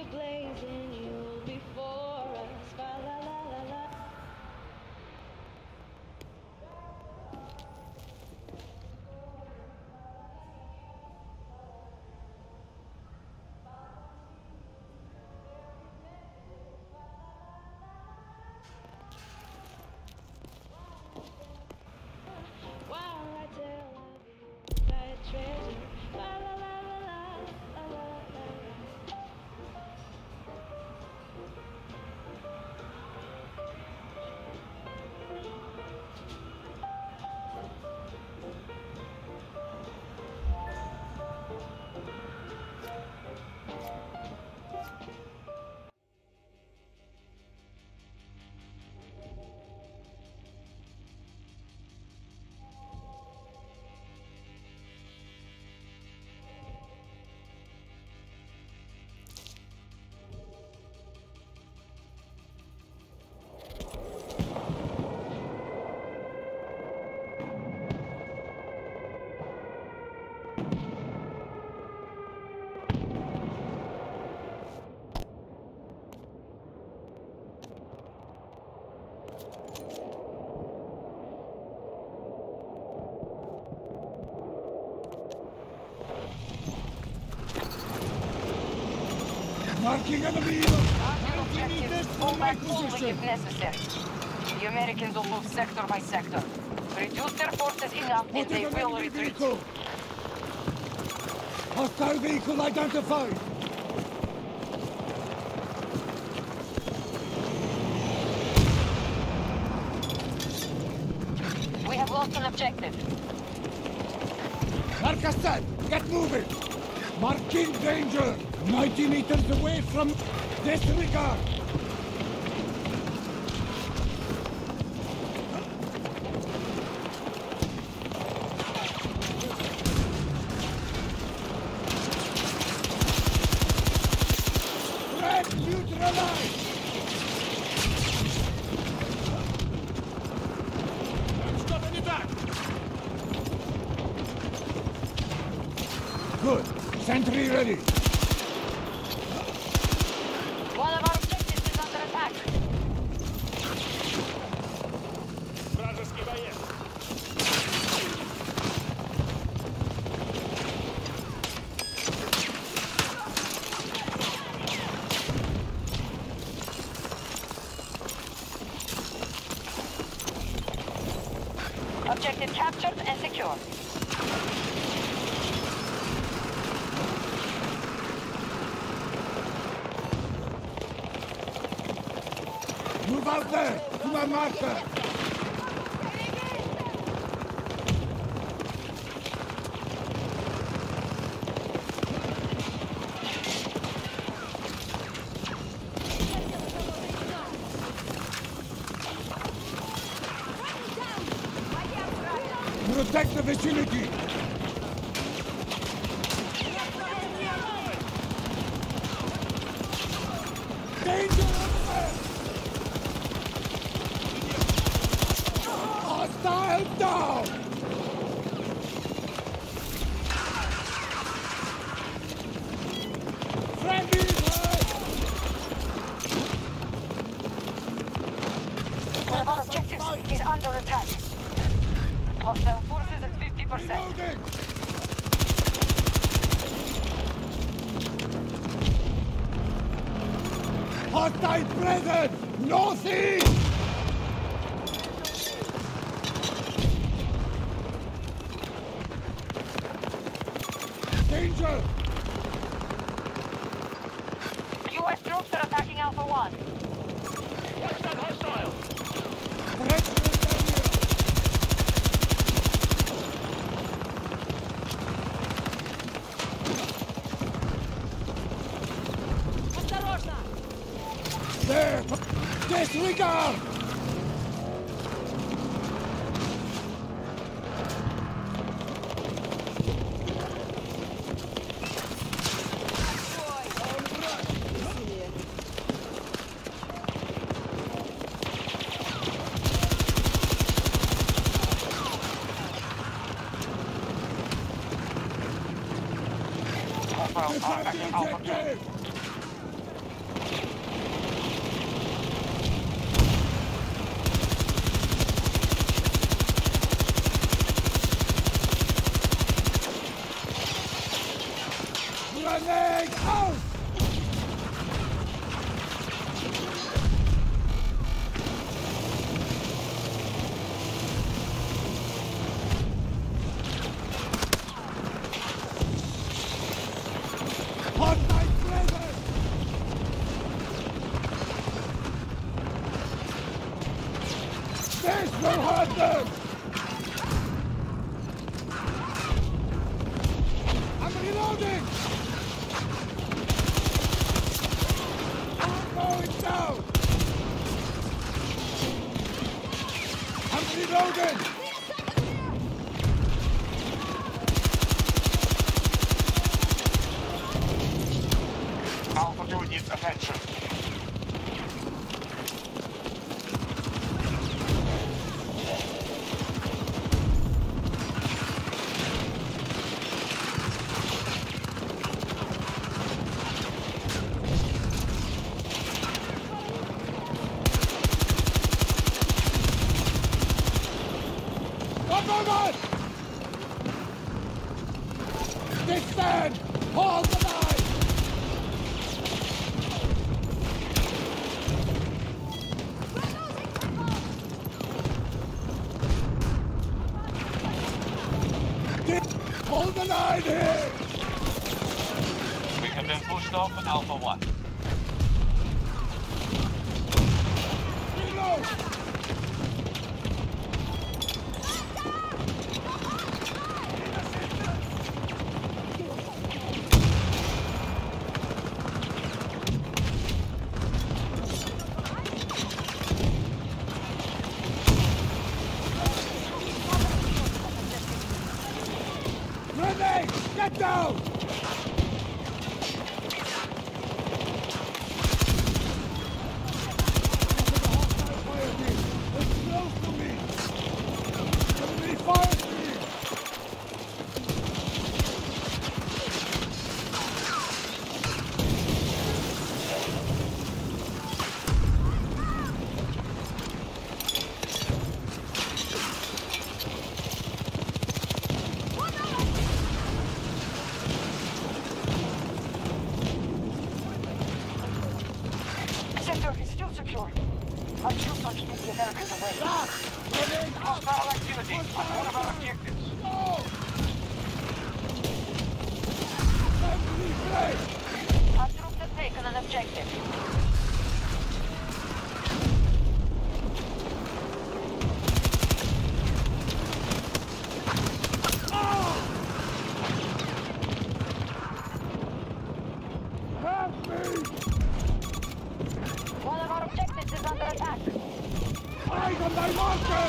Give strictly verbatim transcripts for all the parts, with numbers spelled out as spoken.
blazing, you'll be for us. Fa la la la la. While I tell of you, I treasure. La la la la la la la la. Marking enemy! Pull back fully if necessary. The Americans will move sector by sector. Reduce their forces enough and they will retreat. Vehicle. Hostile vehicle identified! We have lost an objective. Marcasset, get moving! Marking danger! ninety meters away from disregard! Threat neutralized! Stop an attack! Good. Sentry ready. One of our objectives is under attack. Вражеский боец. Objective captured and secured. Move out there! To my marker! Protect the vicinity! Danger over there! Hostile down! Friendly hurt! One of our objectives is under attack. Hostile forces at fifty percent. Reloading! Hostile present! Northeast! Danger! U S troops are attacking Alpha one. Watch that hostile. Threat to the area! There! Disregard! Hostile Defend the attacking Alpha two. objective! Grenade out! Hot night blazers! This will hurt them! I'm reloading! I'm going down! I'm reloading! Alpha two needs attention. One moment! Descend! Hold the line! Hold the line here! We have been pushed off at Alpha one. Reload! Grenade! Get down! Fire team! It's close to me! Enemy fire team! Sector is still secure. Our troops are keeping the Americans away. Grenade out! Hostile activity on one of our objectives. No! Enemy flame! Our troops have taken an objective. Help me! One of our objectives is under attack. Eyes on my marker!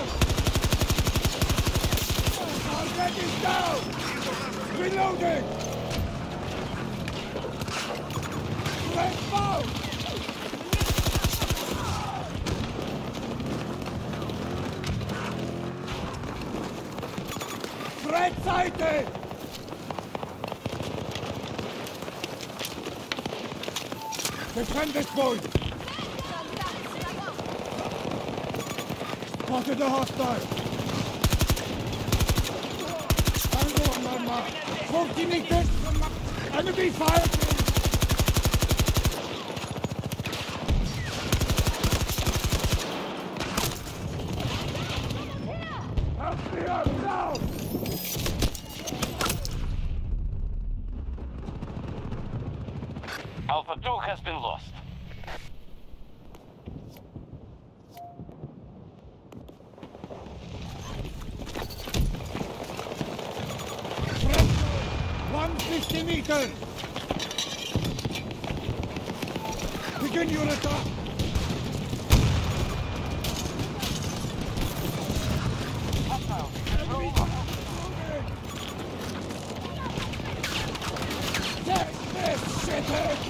Target is down! Reloading! Red bow! Threat sighted! Defend this point! Spotted a hostile! Tango on my mark! forty meters from my... Enemy fire! Help me up now! Alpha two has been lost. one hundred fifty meters! Begin your attack! Hostile. Enemy Take this, shithead!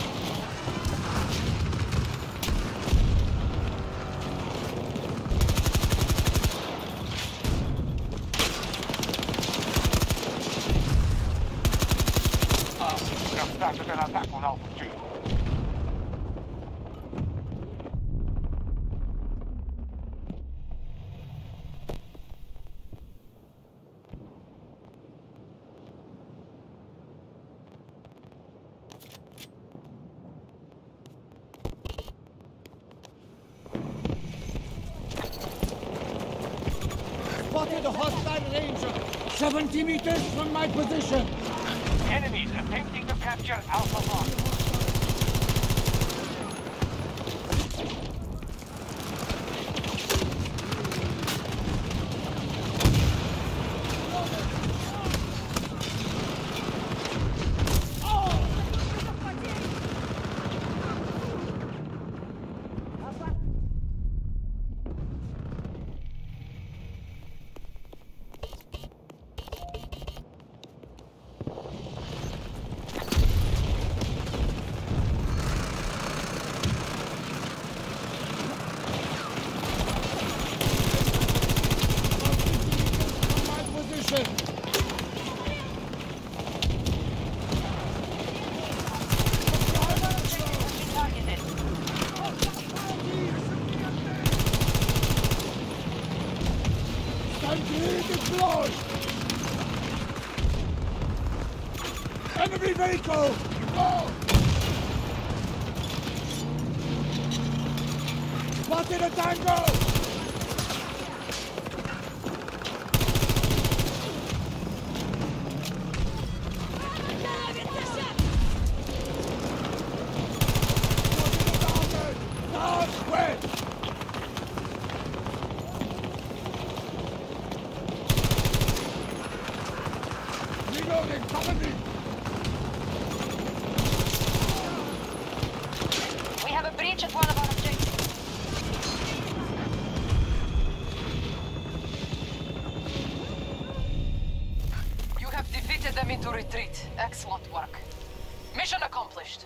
We have started an attack on Alpha two. Ranger! seventy meters from my position! Enemies attempting to capture Alpha One. Enemy vehicle! Oh! Spotted a tango! Reloading, cover me! We have a breach at one of our objectives. You have defeated them into retreat. Excellent work. Mission accomplished.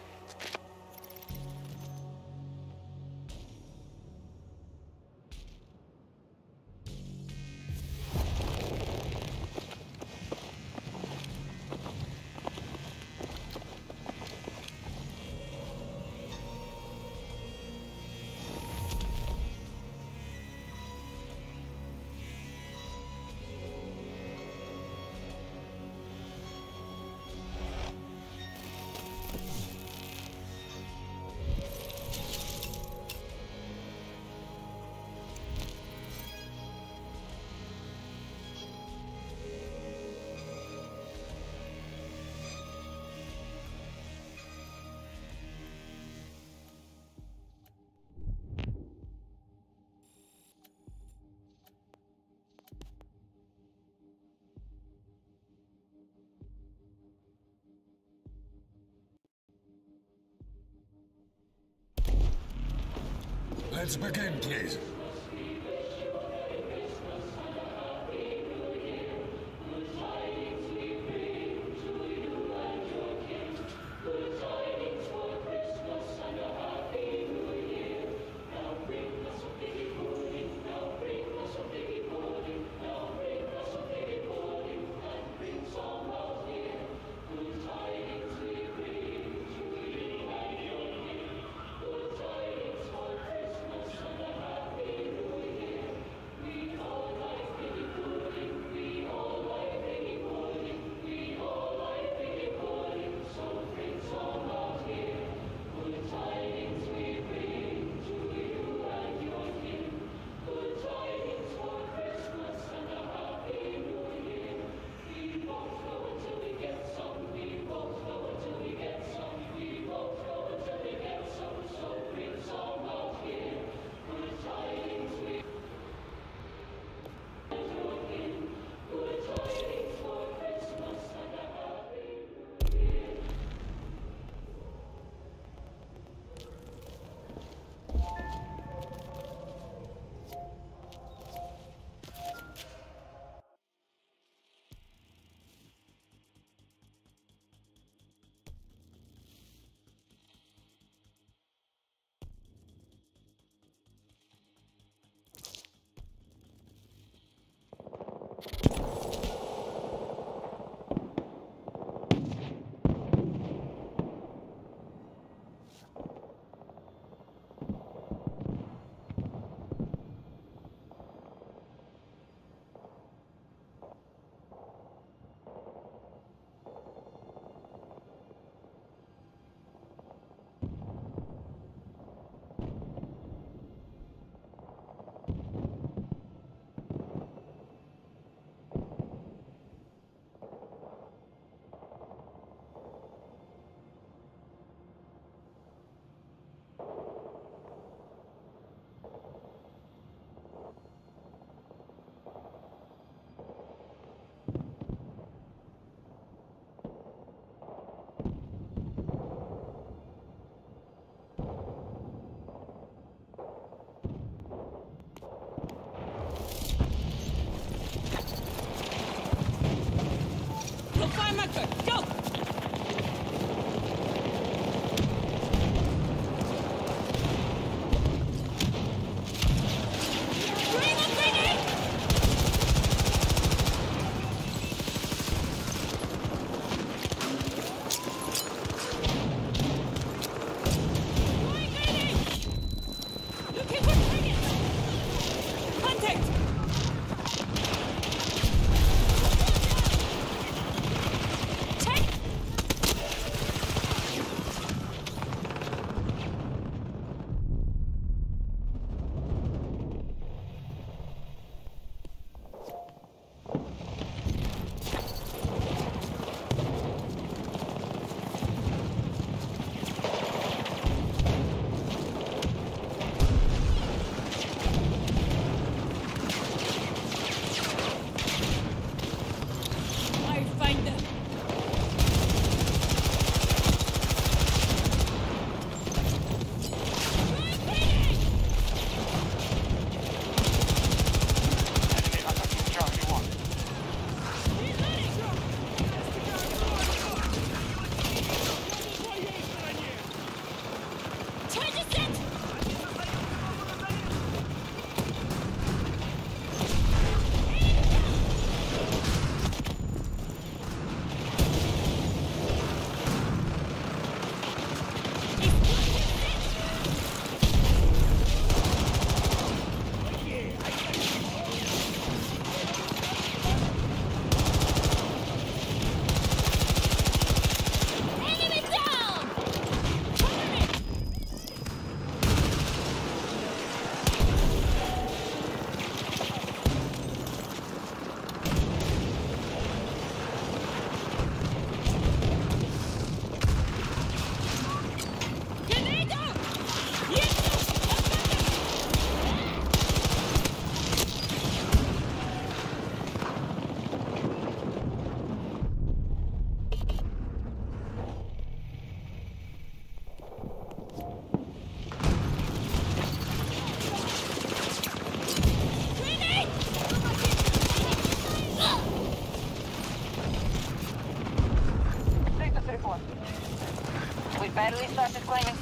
Let's begin, please. We barely started claiming...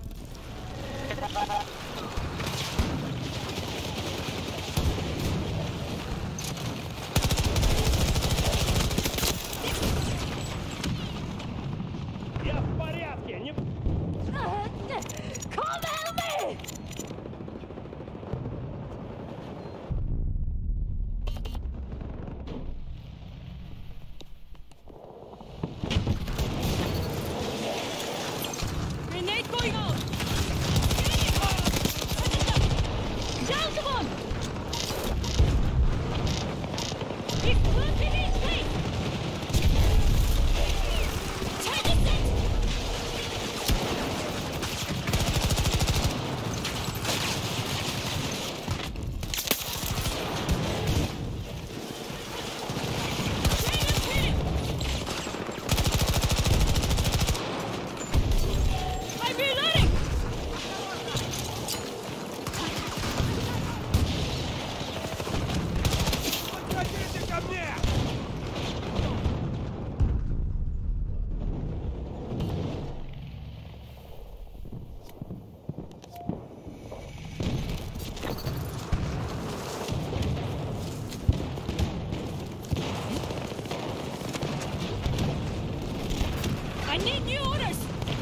Я в порядке, не... Come help me! Grenade going out! Down to one! Explosive in place! Target set! I'm reloading! Подходите ко мне! I need new orders!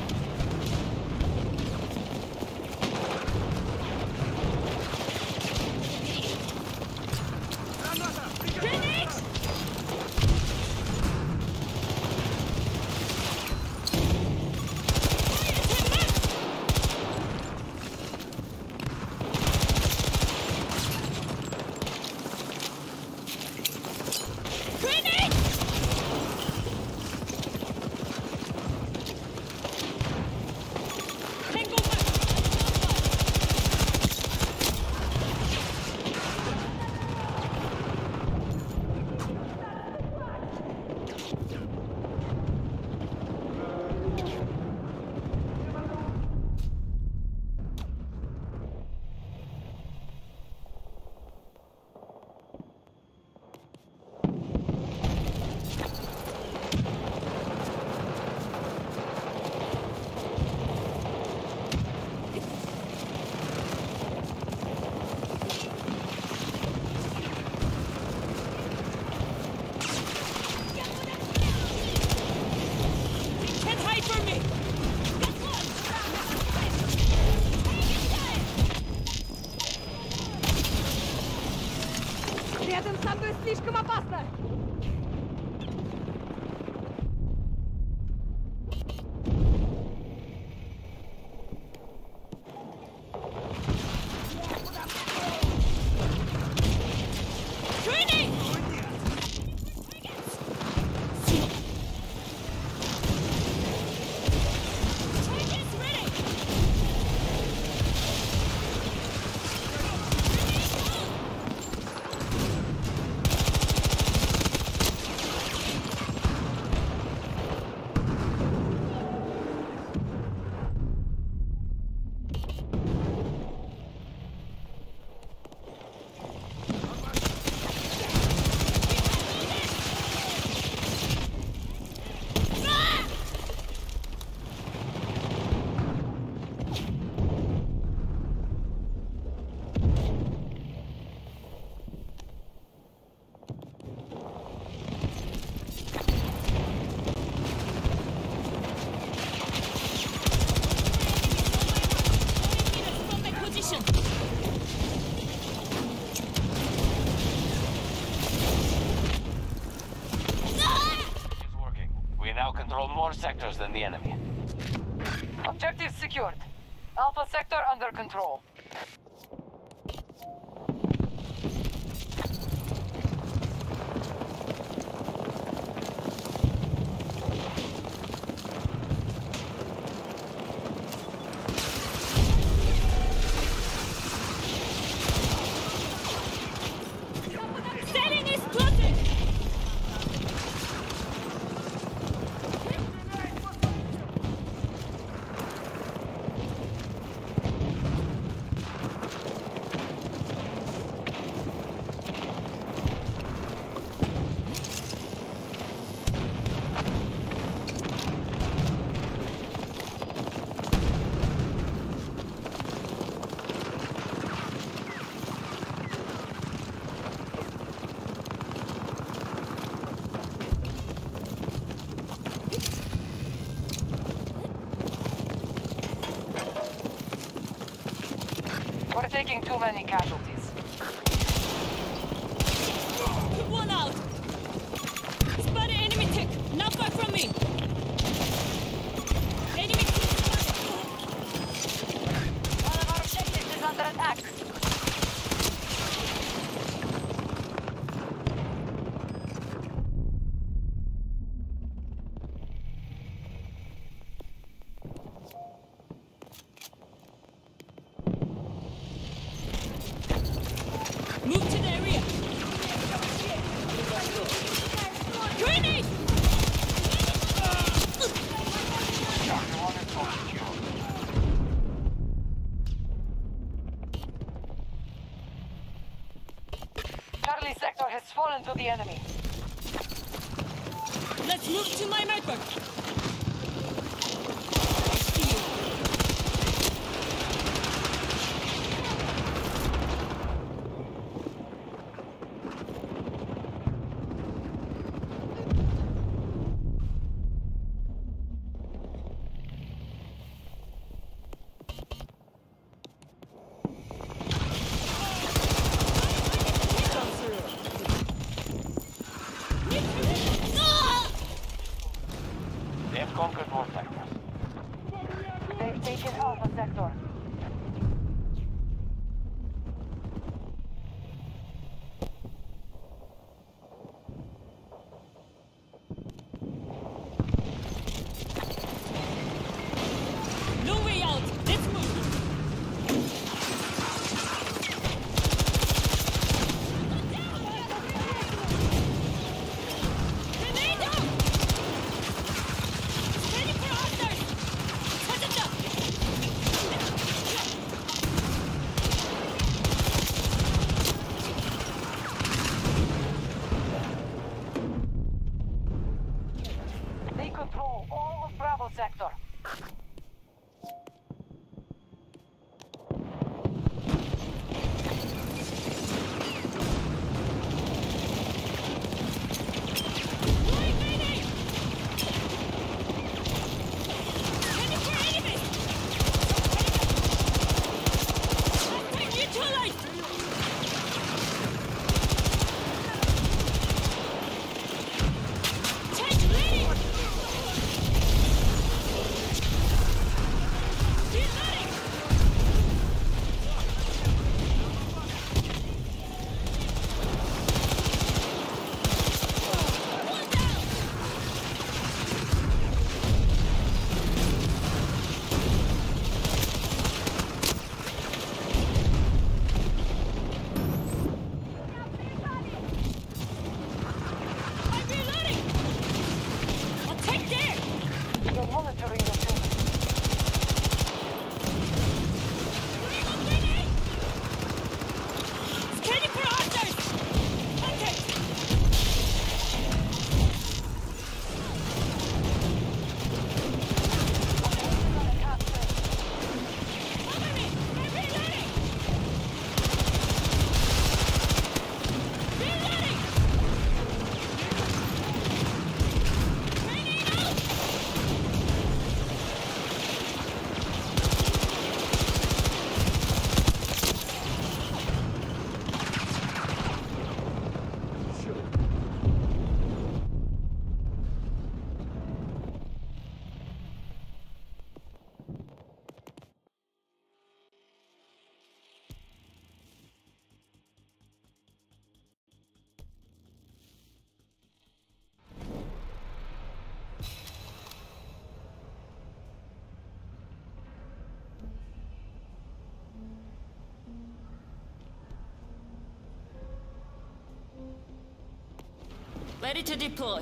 Граната! Grenade! Grenade! Tango back! Can't hide from me! That's one! Рядом со мной слишком опасно! Grenade! Target's ready! From my position! It's working. We now control more sectors than the enemy. Objective secured. Alpha sector under control. Setting explosive! We're taking too many casualties. Took one out. Spotted enemy tick. Not far from me. Enemy tick spotted. One of our objectives is under attack. Move to the area. Grenade! Charlie sector has fallen to the enemy. Let's move to my marker. They have conquered more sectors. They've taken Alpha sector. No way out. Let's move. Grenade out! Ready for hostiles! Touch it up! They control all of Bravo sector. Throwing grenade! Ready for enemy! Hostile neutralized! Tank ready! Reloading! One down! I'm reloading! I'll take there! You're monitoring the field. Throwing a grenade! Scanning for hostiles! Contact! Cover me! I'm reloading! Reloading! Grenade out! Ready to deploy.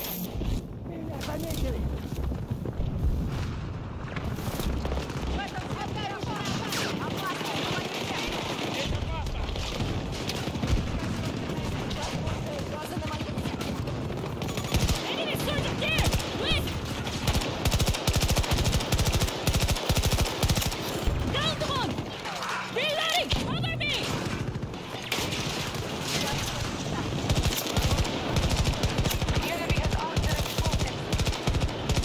Меня заметили! Enemy surgeon there! Wait! Down the one! Reloading! Cover me! The enemy has armed their explosives.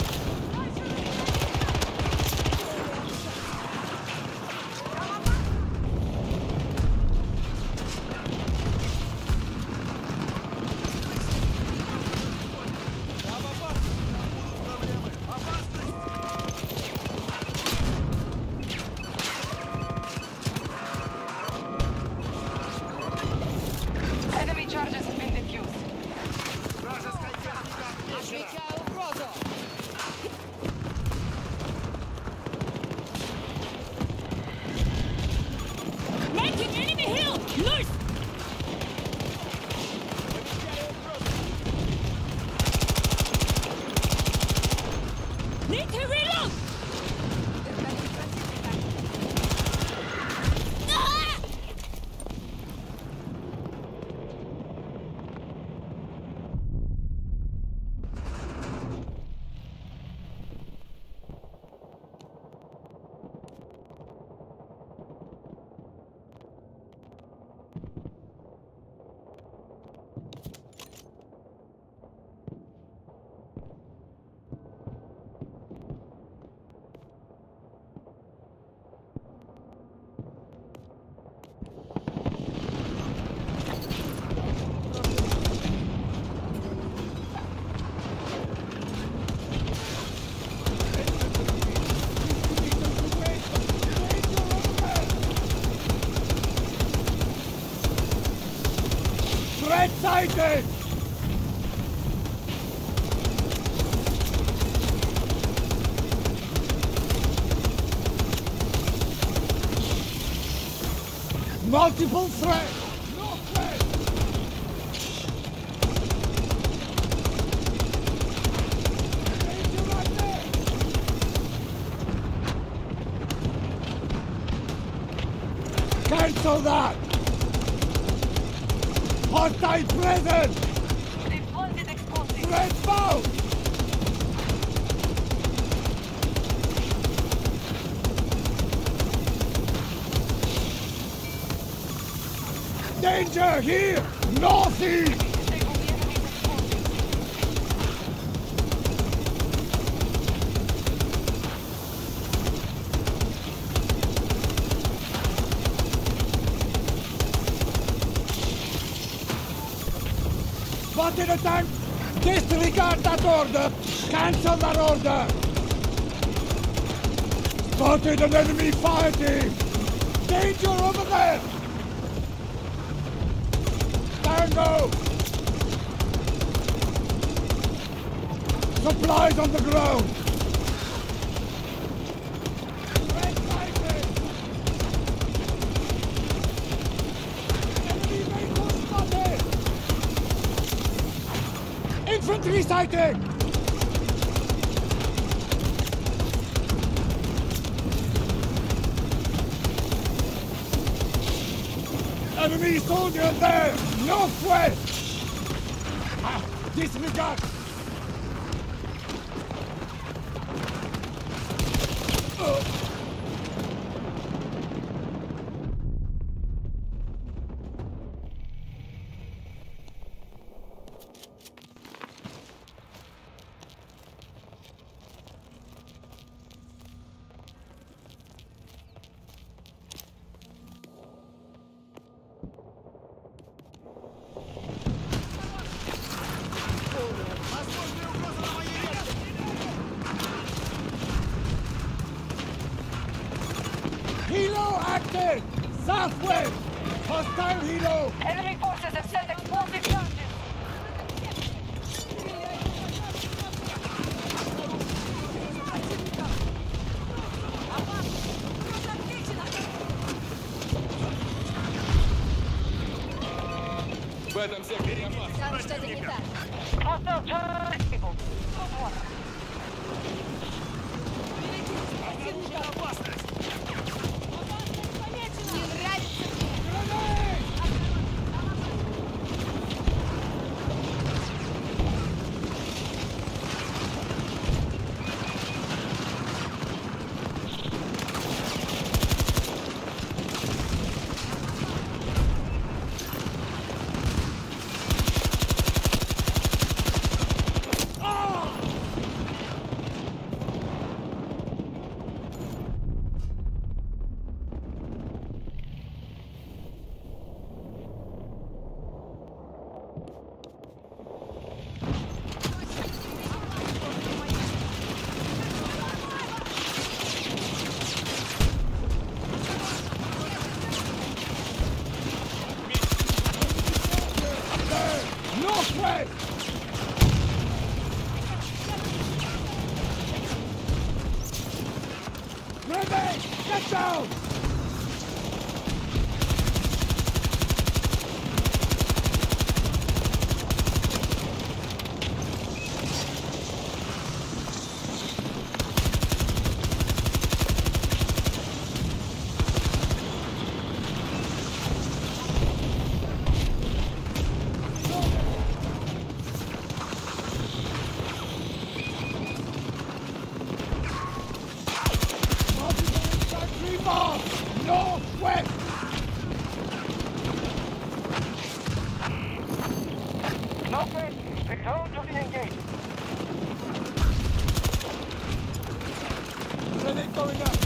Enemy charges have been defused. Marking enemy hill! North! Need to reload! Ah! Threat sighted! Multiple threats! Northwest! Danger right there! Cancel that! Hostile present! They've planted explosives. Threat found! Danger here! Northeast! Disable the enemy's explosives. Spotted a tank! Disregard that order! Cancel that order! Spotted an enemy fire team! Danger over there! Tango! Supplies on the ground! Red sighted! Enemy vehicle spotted! Infantry sighted! Enemy soldier there! Northwest! Ah, disregard! Uh. Helo active! Southwest! Hostile helo! Enemy forces have sent explosive charges. В этом секторе опасно. Hostile Well, turn people. Good work. Northwest! Ready! Get down! Northwest! Northwest, return to the engagement. Ready, going up!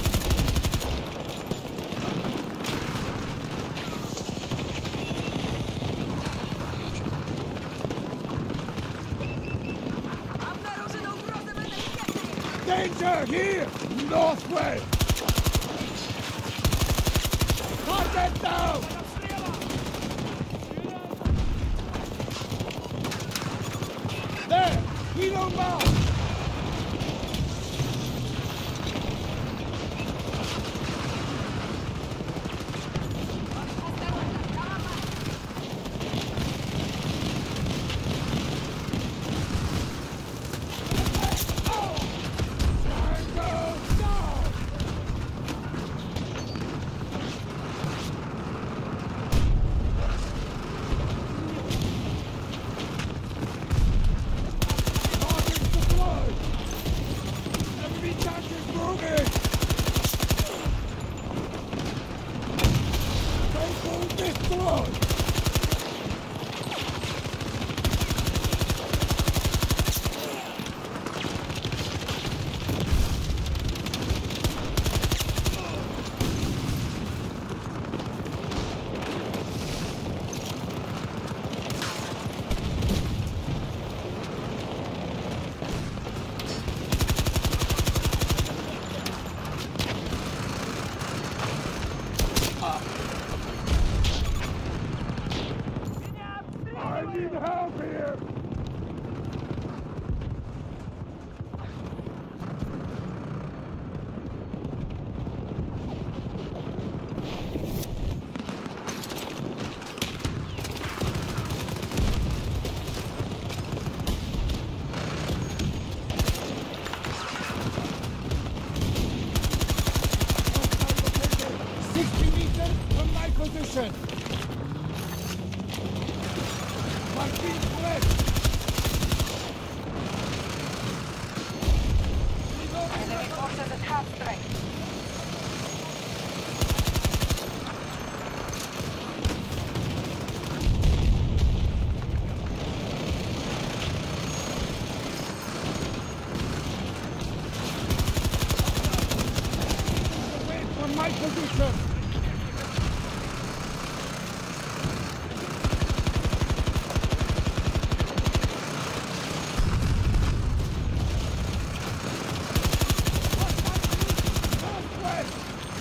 Danger here! Northwest! Target down! There! Kilo mount! I need help here! Sixty meters from my position! Marking flesh! Enemy forces at half strength. Away from my position! Northwest!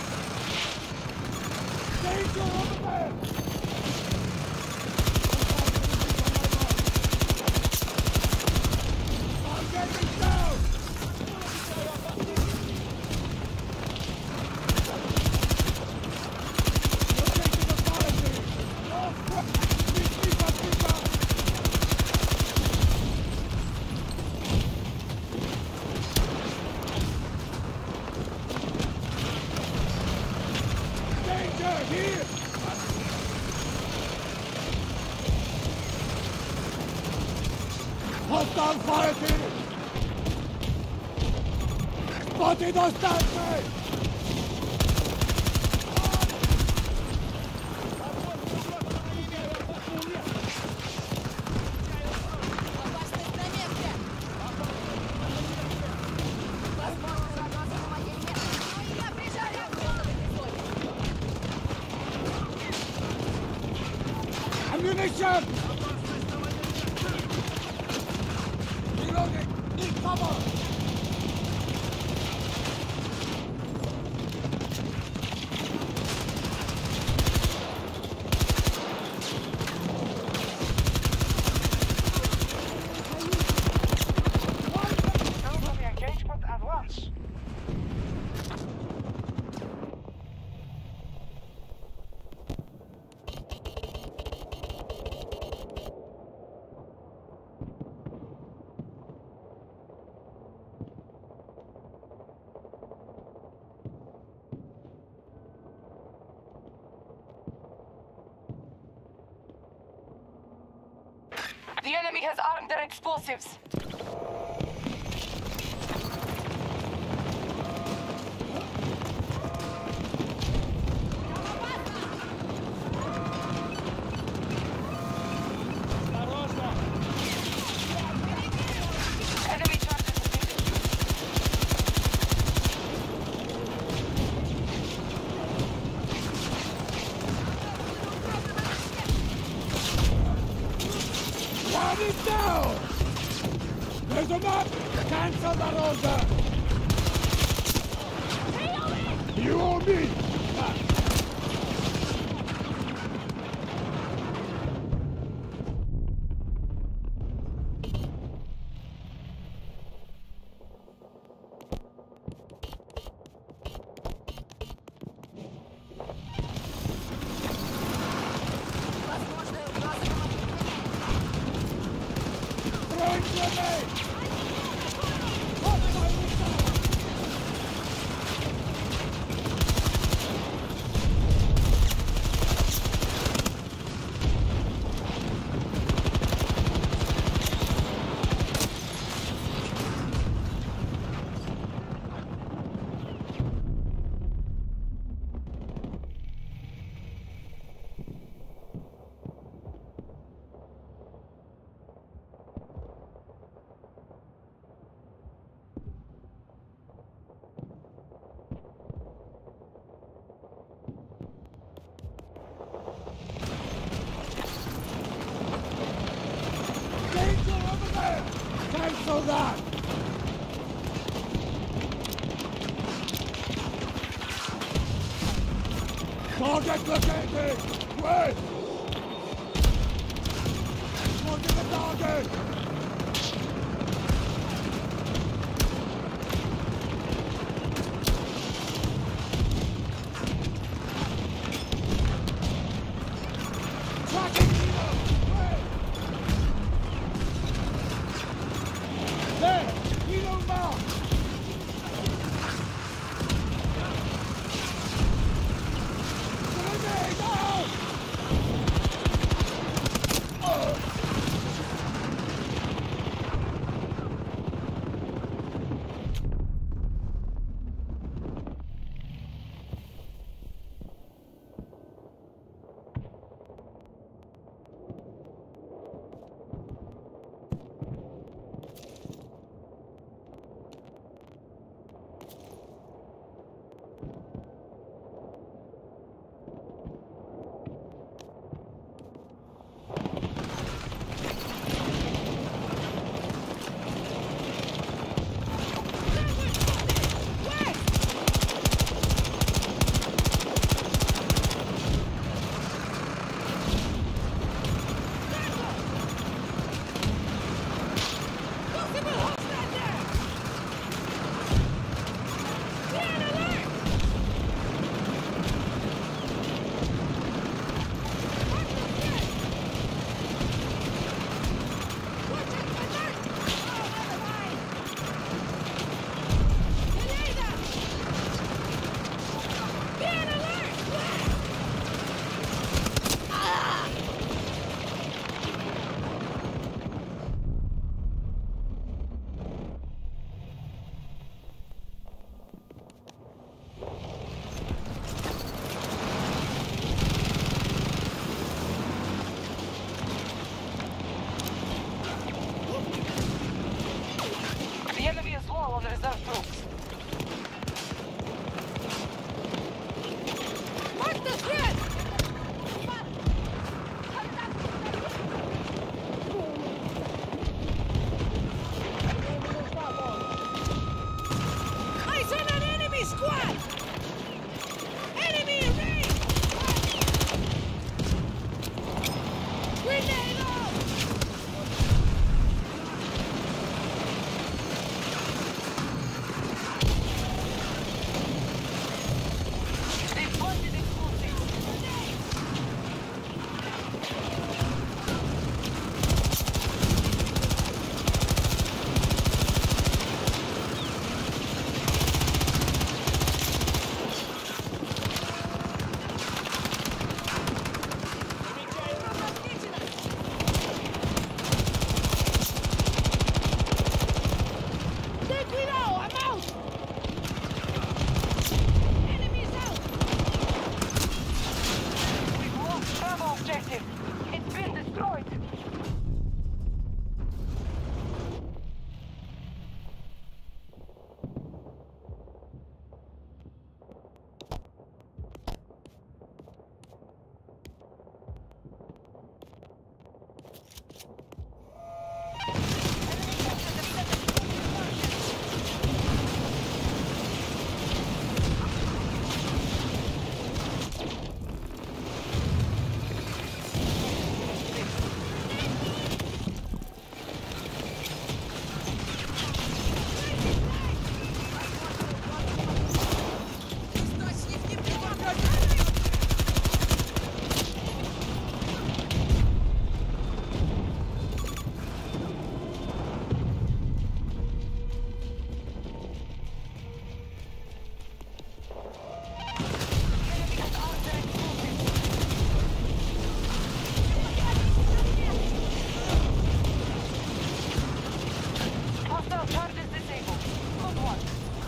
Danger over there! I'm getting down! Priority! Spotted hostile! Опасность на месте! Возможно, загроза нападения. Я прижали охрану в этой зоне. Ammunition! Reloading! Need cover! Cancel the engagement at once. The enemy has armed their explosives. Осторожно! Enemy charges defeated. One is down! There's a map! Cancel that order! You owe me! Ah. Возможная угроза нападения. Throwing grenade! Hostile missile! Danger over there! Cancel that! Target located! Wait! Look at the target! Tracking Kilo! Wait! There! Kilo mark! Grenade out! Oh. on reserve troops. Mark the threat! Eyes on an enemy squad! Enemy in range! Grenade out! They planted explosives. Take me now! I'm out! Enemies out! We've lost Bravo objective. It's been destroyed. Hostile charges disabled. Good one.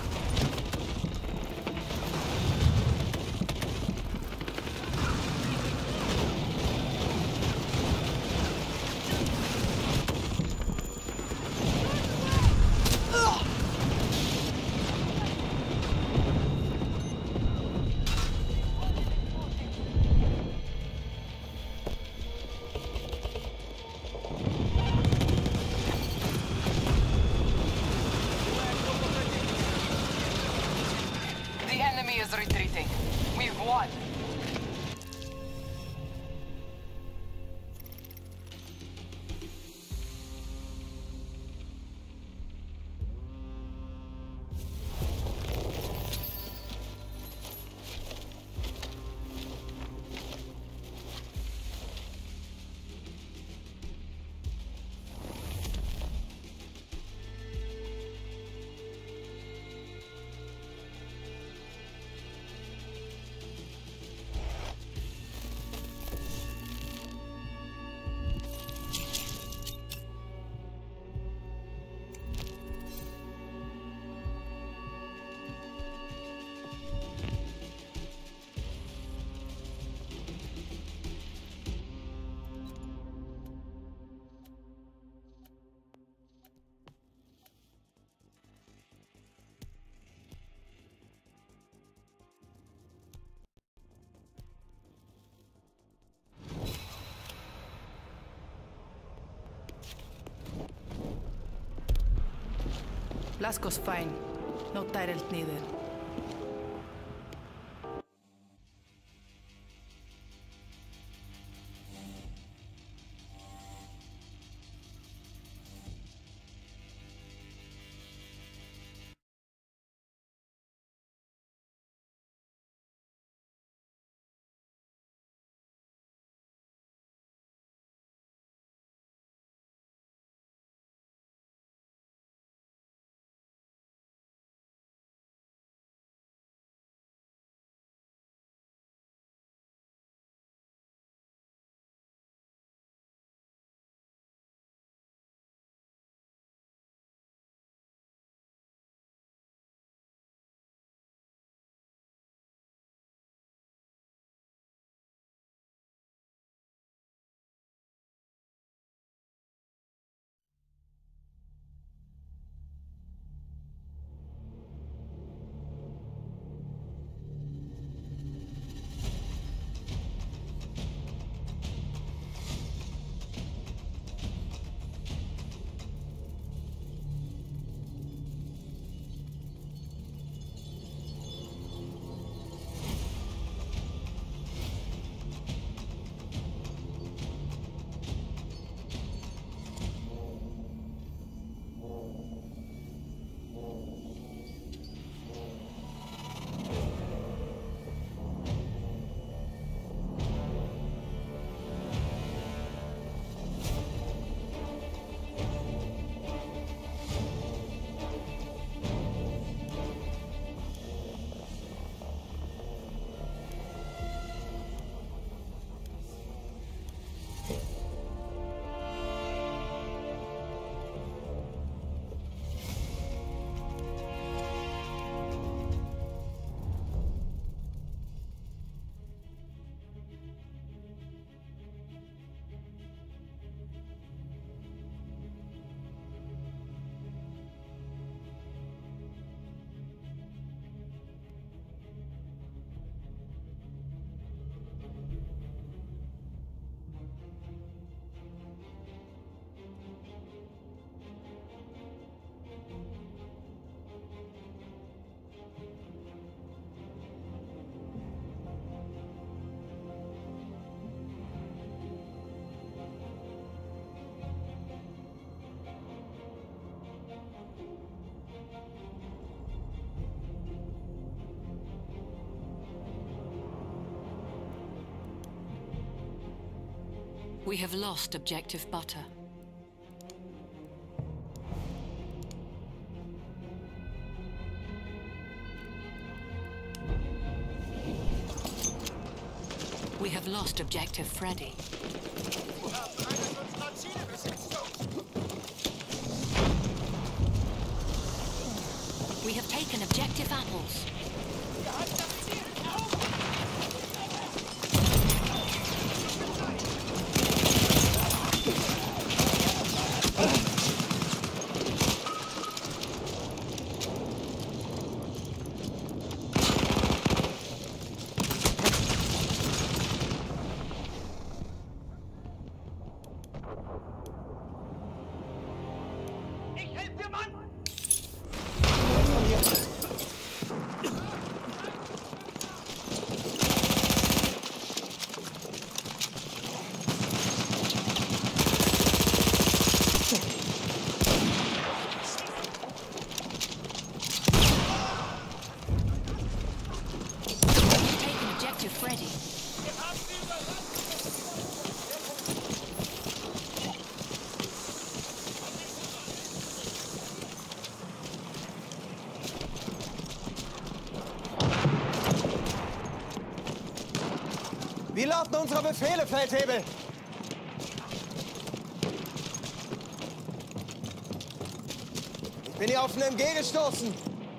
The enemy is retreating. We've won. Lasko's fine. No Tyrell neither. We have lost objective butter. We have lost objective Freddy. We have taken objective apples. Wie lauten unsere Befehle, Feldhebel? Ich bin hier auf einen M G gestoßen.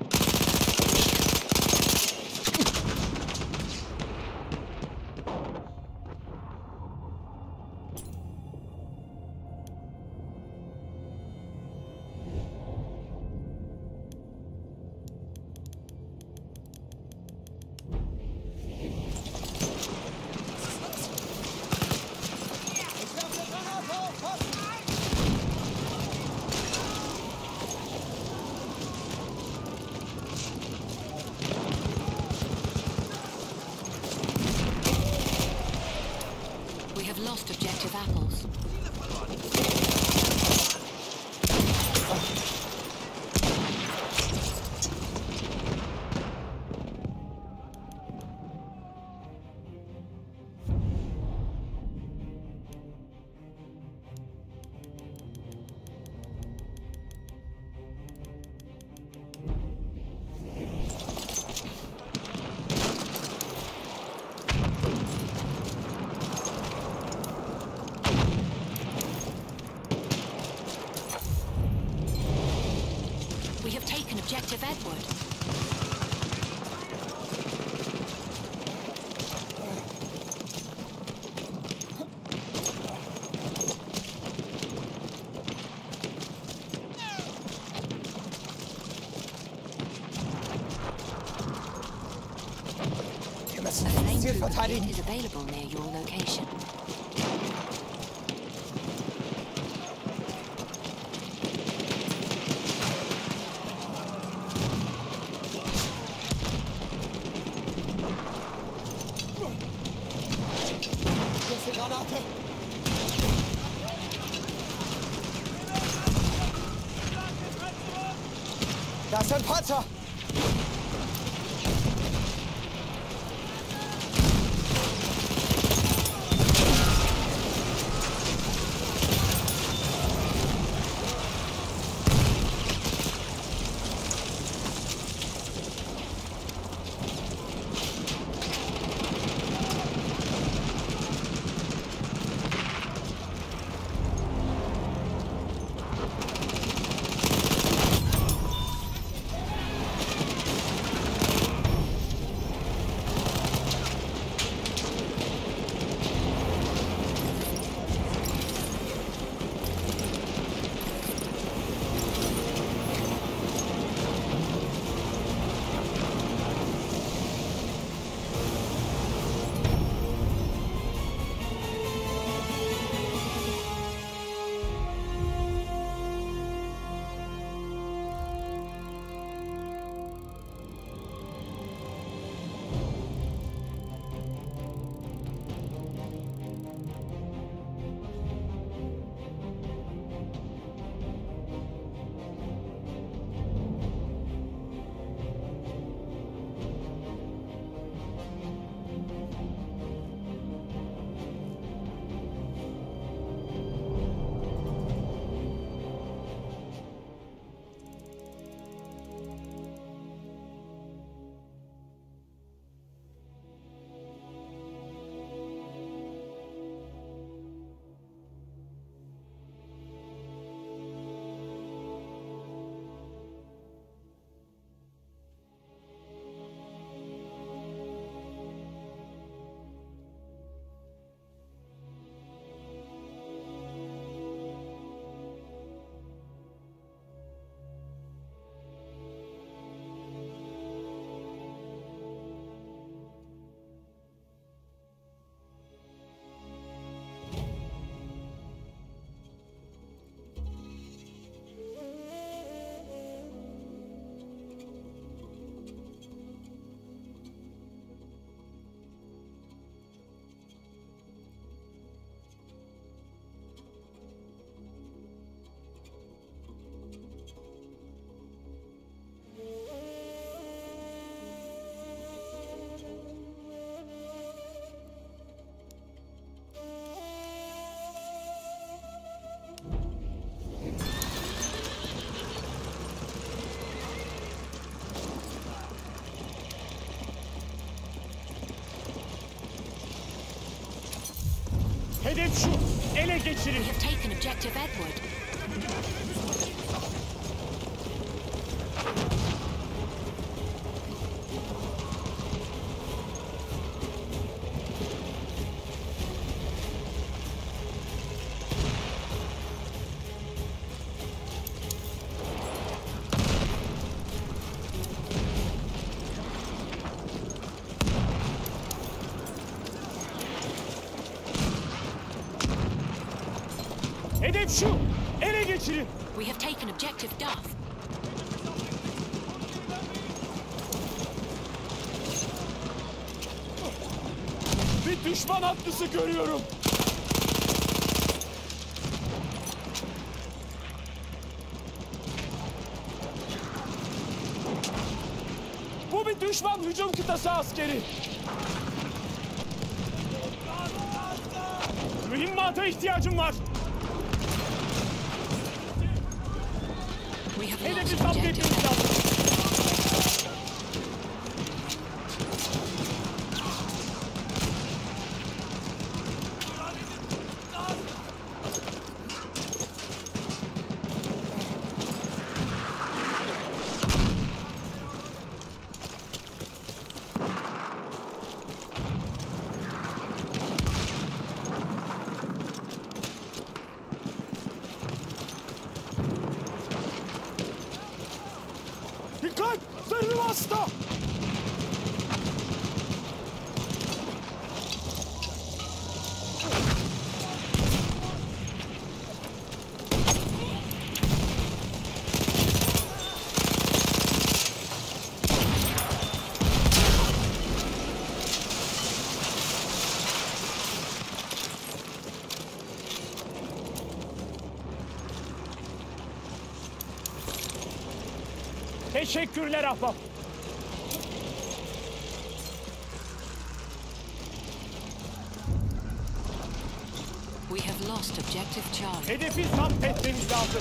Lost objective apples. We have taken objective Edward. Wir müssen das Ziel verteidigen. Is available near your location. Granate! Da ist ein Panzer! Hedef şu. Ele geçirin. We have taken objective Edward. Hedef şu. Ele geçirin. We have taken objective Duff. Bir düşman atlısı görüyorum. Bu bir düşman hücum kıtası askeri. Mühimmata ihtiyacım var. We have Hedefi lost zapt objective etmemiz Edward. lazım. Dikkat! Zırhlı hasta! Teşekkürler ahbap. We have lost objective Charlie. Hedefi zapt etmemiz lazım.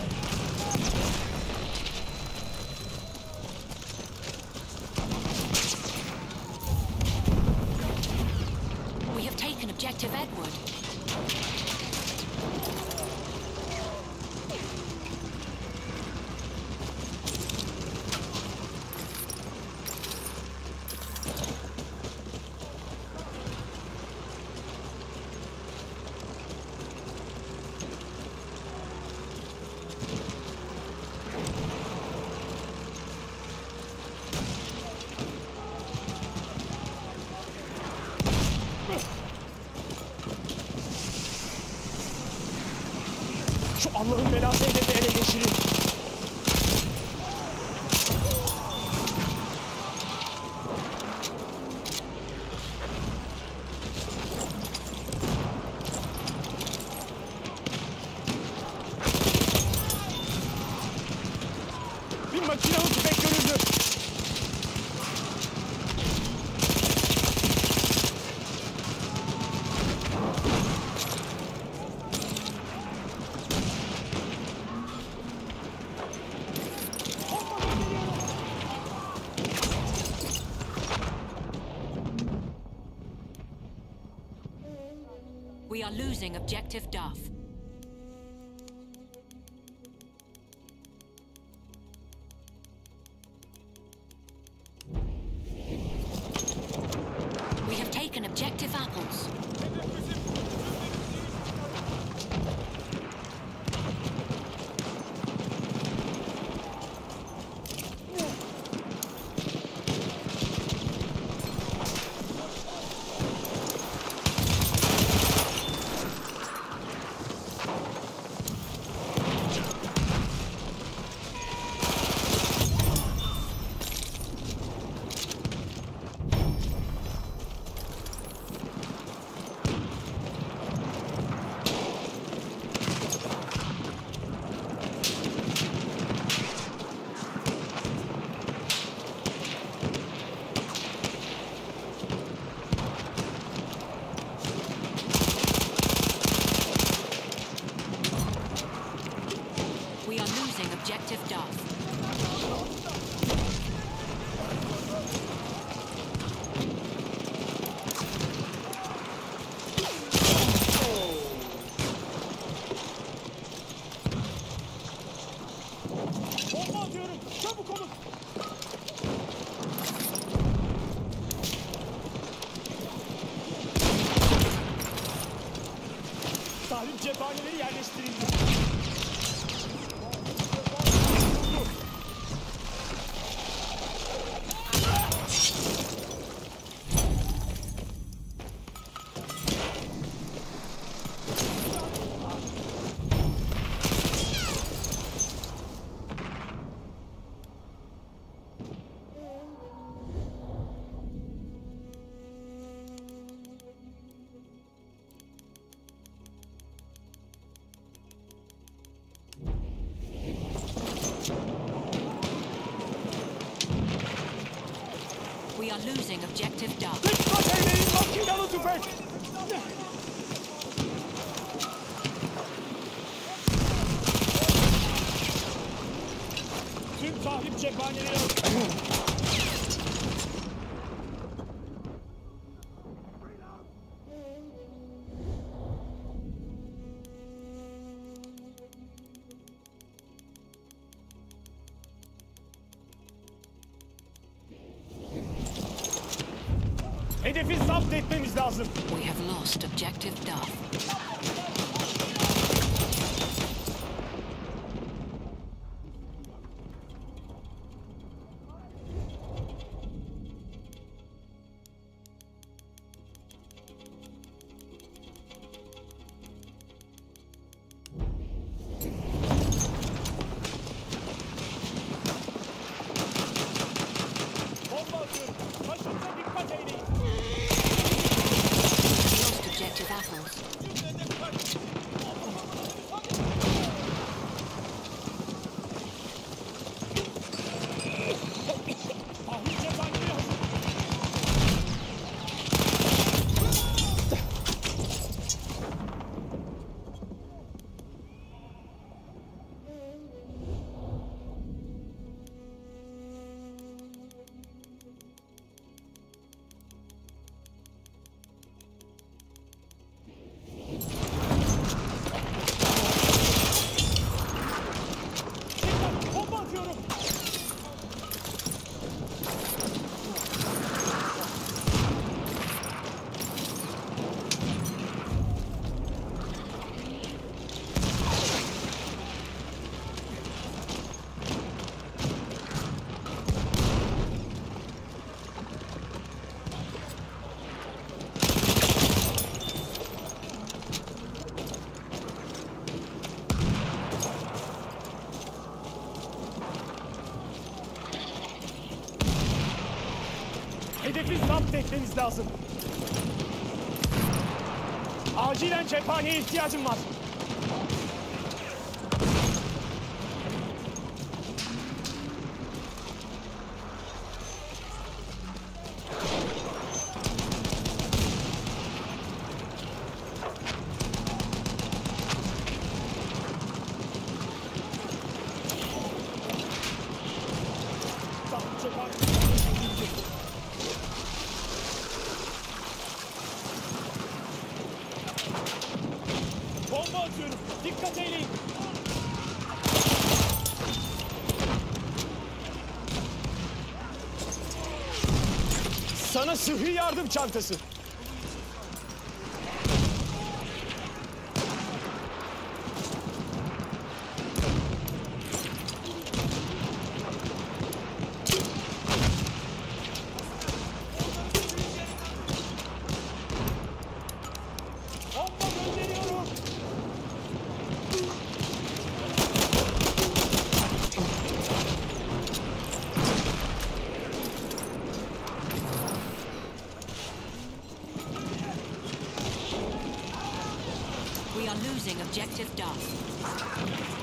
We have taken objective Edward. Şu Allah'ın belası hedefi ele geçirin. Bir makinalı tüfek görüldü. We are losing objective Duff. We have taken objective Apples. We are losing objective Duff. yerleştirildi. We are losing objective Duff. Dikkat eyleyin makinalı tüfek! Tüm tahrip cephaneleri hedefi zapt etmemiz lazım. We have lost objective Duff. Bomba atıyorum. Başınıza dikkat eyleyin. Lost objective apples. Tahrip cephaneleri hazır. Dikkat! Bomba atıyorum. Hedefi zapt etmemiz lazım. Acilen cephaneye ihtiyacım var. Zapt cephanesi. Bomba atıyorum. Dikkat eyleyin. Sana sıhhi yardım çantası. Bomba gönderiyorum. We are losing objective Duff.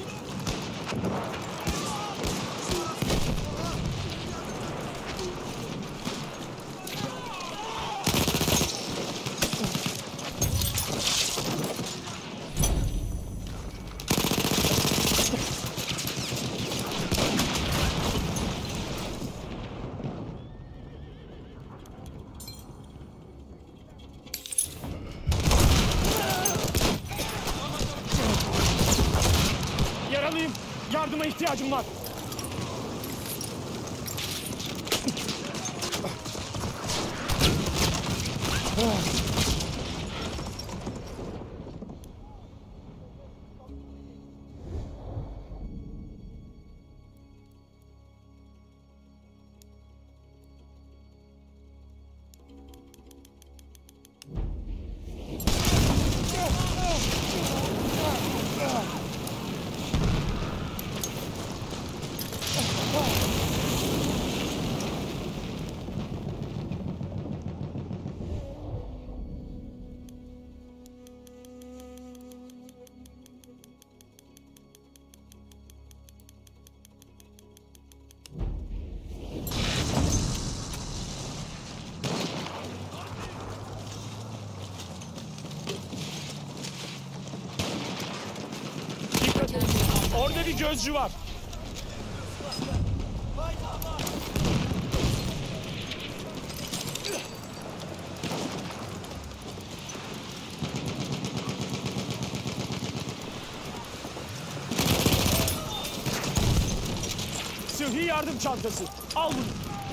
Yaralıyım. Yardıma ihtiyacım var. Orada bir gözcü var. Sıhhi yardım çantası. Al bunu.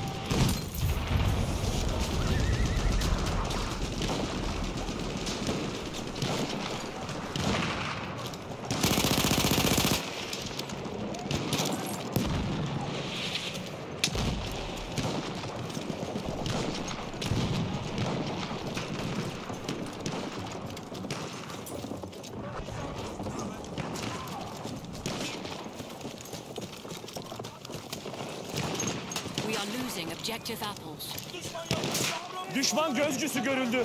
We are losing objective apples. Düşman gözcüsü görüldü.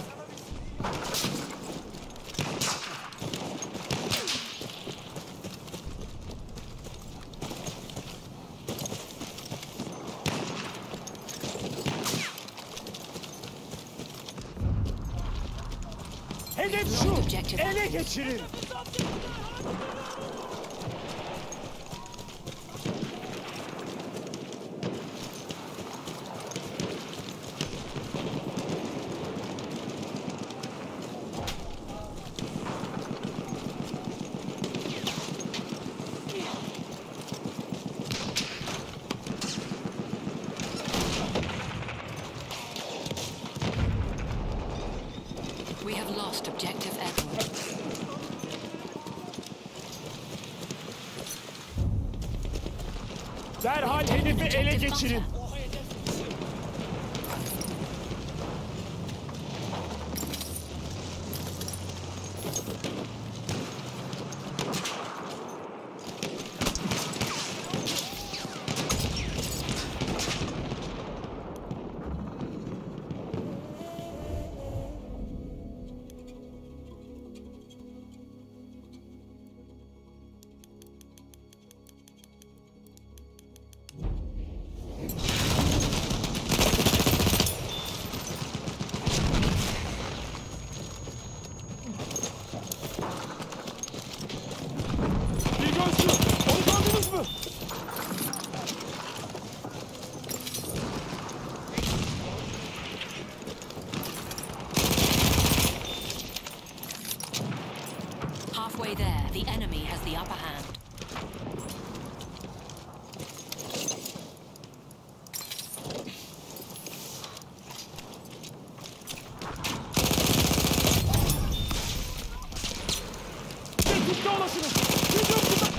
Hedef şu. Ele geçirin. We have lost objective Edward. Derhal hedefi ele geçirin. Bir gözcü. Onu gördünüz mü? Halfway there, the enemy has the upper hand. Tehditli olasınız. Hücum kıta...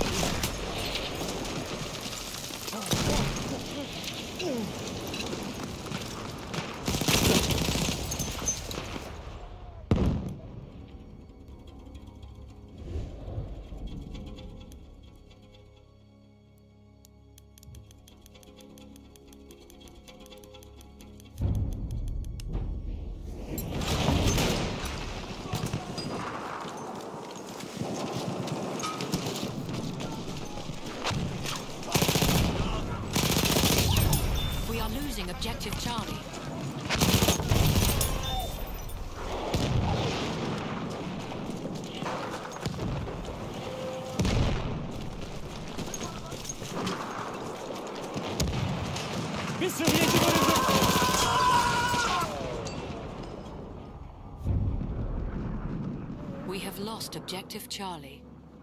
We are losing objective Charlie. Bir sıhhiyeci görüldü. We have lost objective Charlie.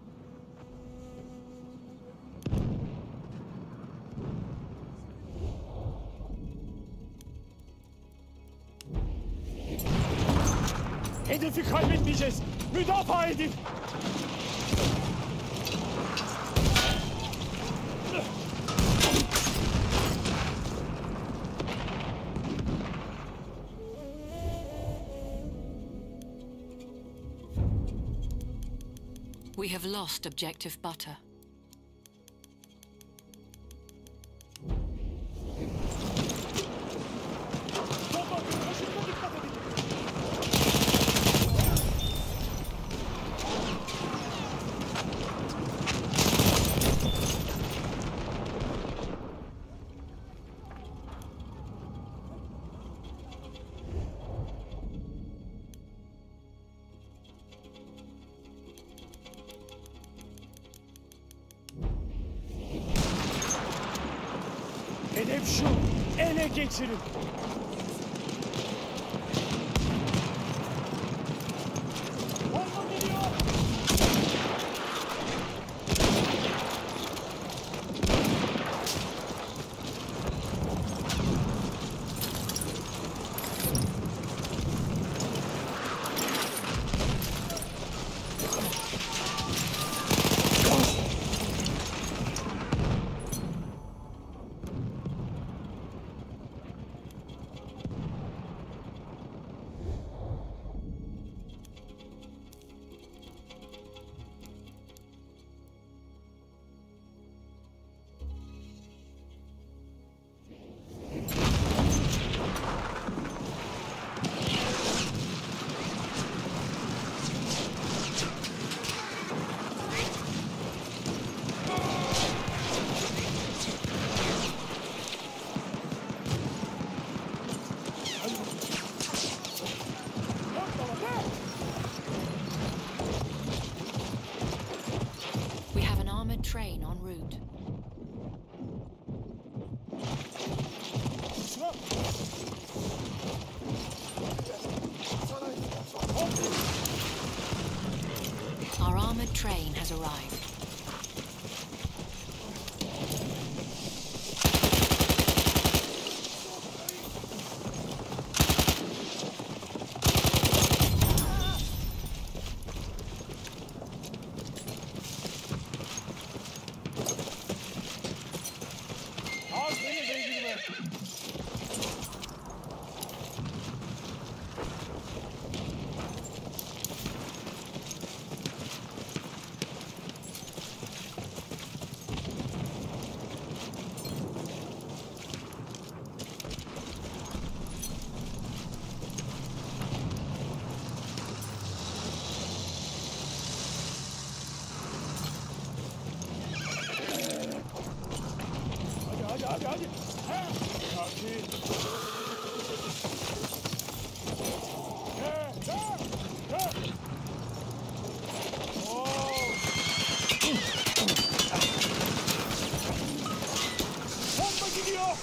Hedefi kaybetmeyeceğiz. Müdafaa edin. We have lost objective Butter. Hedef şu. Ele geçirin. Bomba geliyor. We have an armored train en route. Our armored train has arrived. Az beni beygirme. Hadi hadi hadi hadi. Ha. Hadi. Ha, ha, ha. Oo. Bomba gidiyor.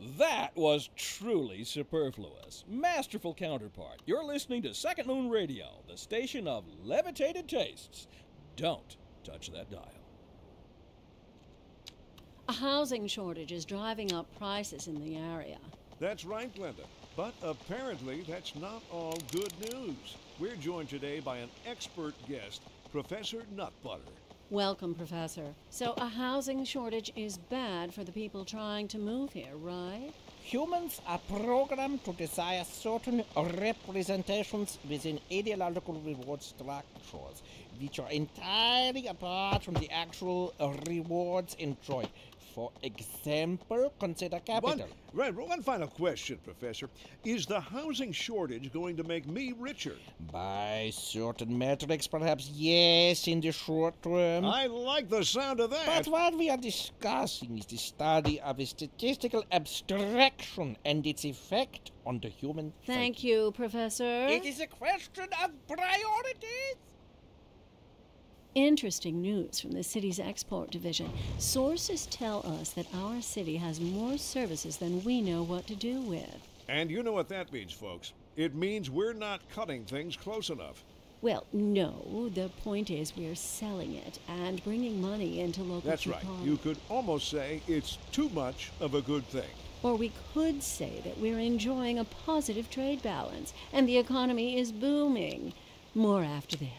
That was truly superfluous. Masterful counterpart. You're listening to Second Moon Radio, the station of levitated tastes. Don't touch that dial. A housing shortage is driving up prices in the area. That's right, Glenda. But apparently that's not all good news. We're joined today by an expert guest, Professor Nutbutter. Welcome, Professor. So a housing shortage is bad for the people trying to move here, right? Humans are programmed to desire certain representations within ideological reward structures, which are entirely apart from the actual rewards enjoyed. For example, consider capital. One, right, one final question, Professor. Is the housing shortage going to make me richer? By certain metrics, perhaps yes, in the short term. I like the sound of that. But what we are discussing is the study of a statistical abstraction and its effect on the human Thank psyche. you, Professor. It is a question of priorities. Interesting news from the city's export division. Sources tell us that our city has more services than we know what to do with. And you know what that means, folks. It means we're not cutting things close enough. Well, no. The point is we're selling it and bringing money into local That's right. economy. You could almost say it's too much of a good thing. Or we could say that we're enjoying a positive trade balance and the economy is booming. More after this.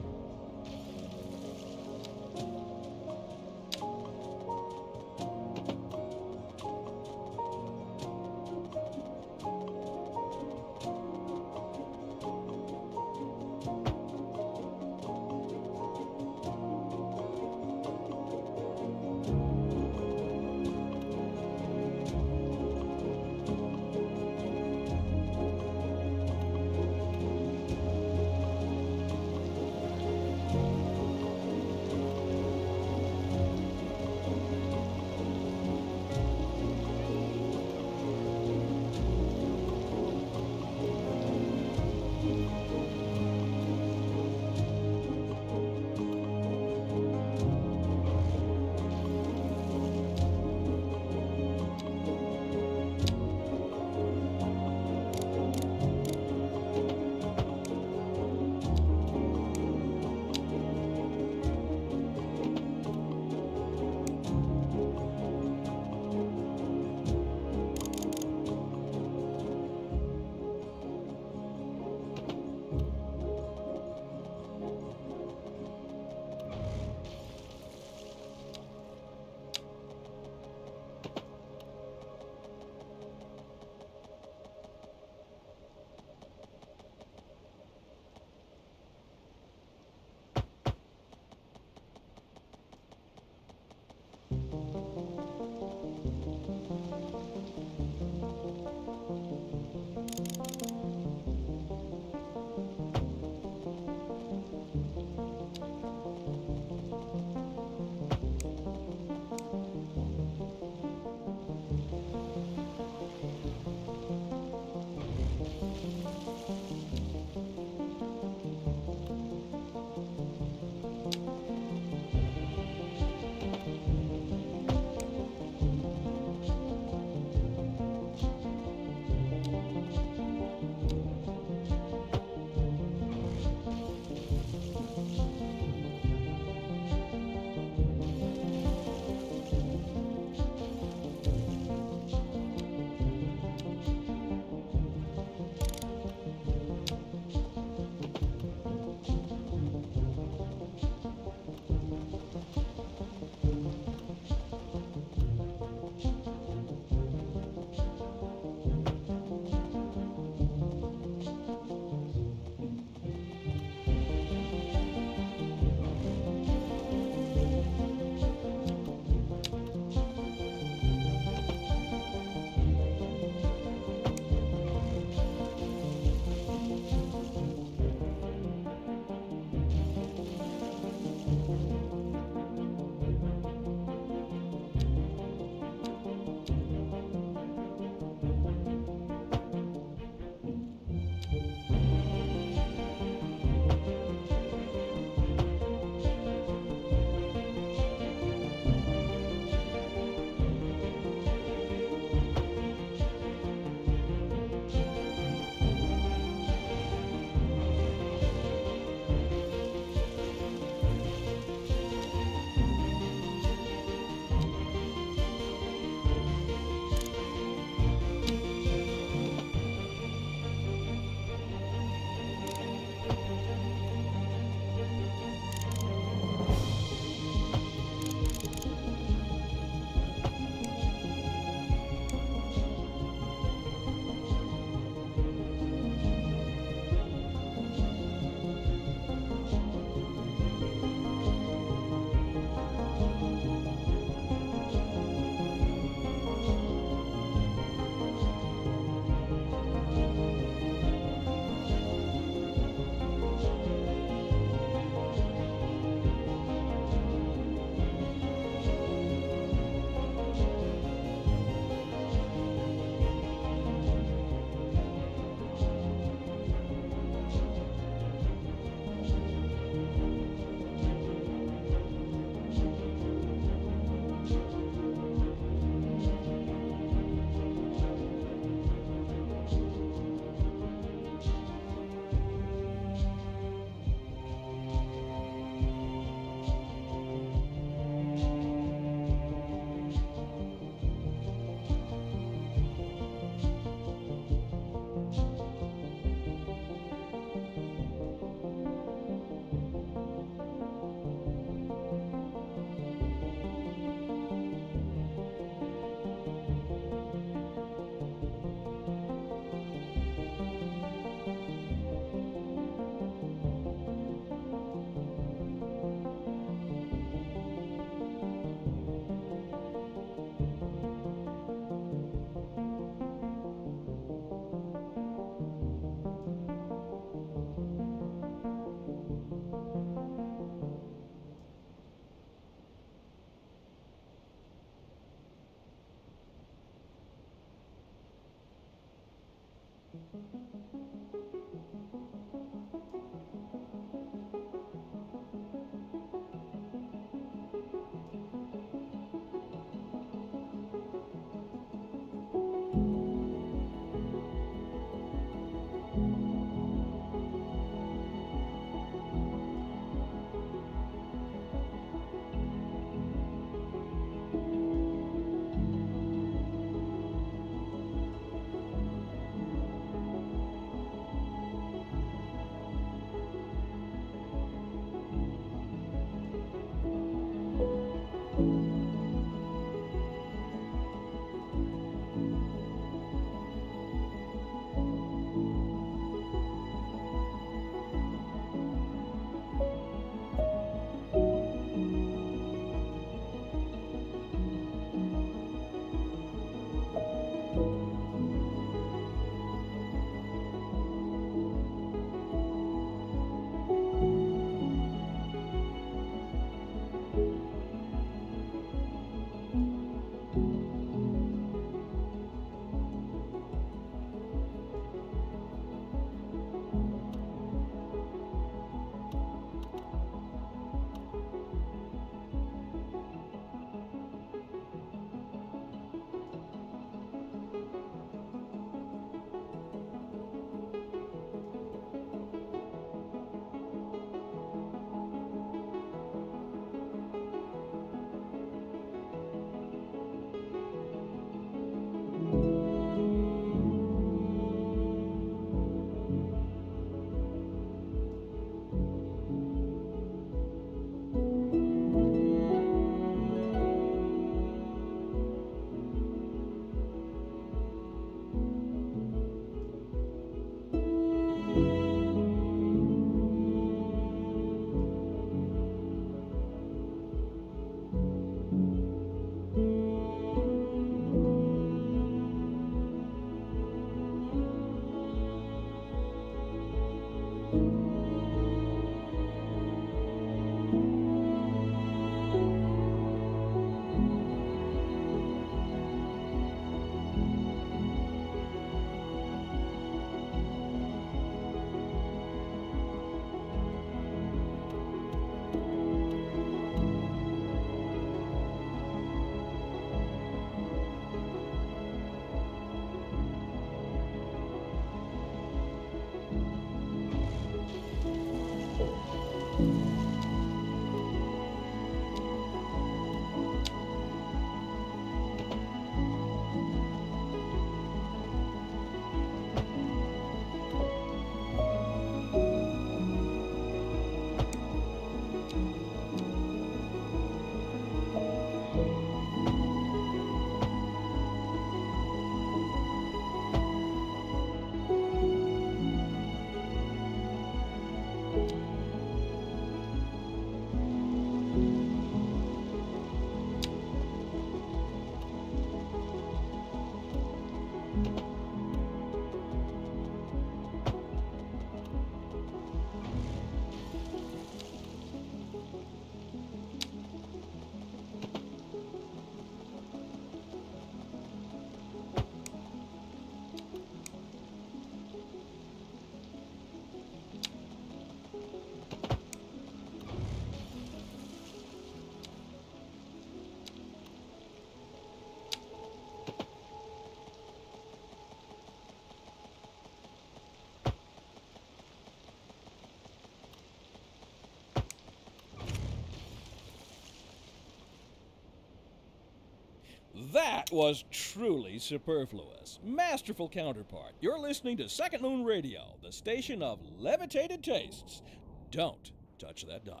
That was truly superfluous. Masterful counterpart. You're listening to Second Moon Radio, the station of levitated tastes. Don't touch that dial.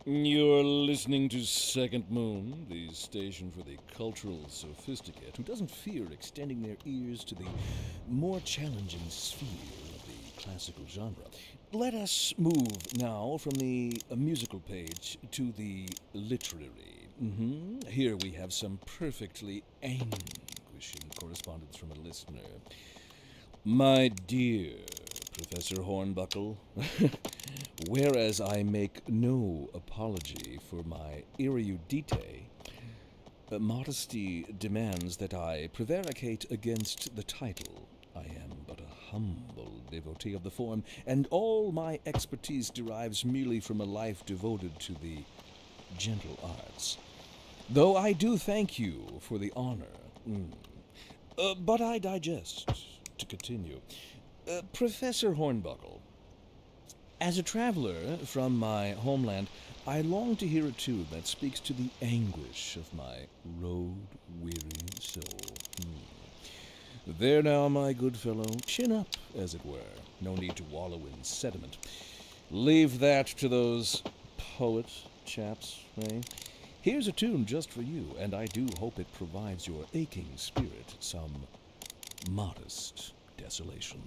You're listening to Second Moon, the station for the cultural sophisticate who doesn't fear extending their ears to the more challenging sphere of the classical genre. Let us move now from the uh, musical page to the literary. Mm-hmm. Here we have some perfectly anguishing correspondence from a listener. My dear Professor Hornbuckle, whereas I make no apology for my erudite, uh, modesty demands that I prevaricate against the title. I am but a humble devotee of the form, and all my expertise derives merely from a life devoted to the gentle arts. Though I do thank you for the honor. Mm. Uh, but I digest. To continue. Uh, Professor Hornbuckle, as a traveler from my homeland, I long to hear a tune that speaks to the anguish of my road-weary soul. Hmm. There now, my good fellow, chin up, as it were. No need to wallow in sediment. Leave that to those poet chaps, eh? Here's a tune just for you, and I do hope it provides your aching spirit some modest desolation.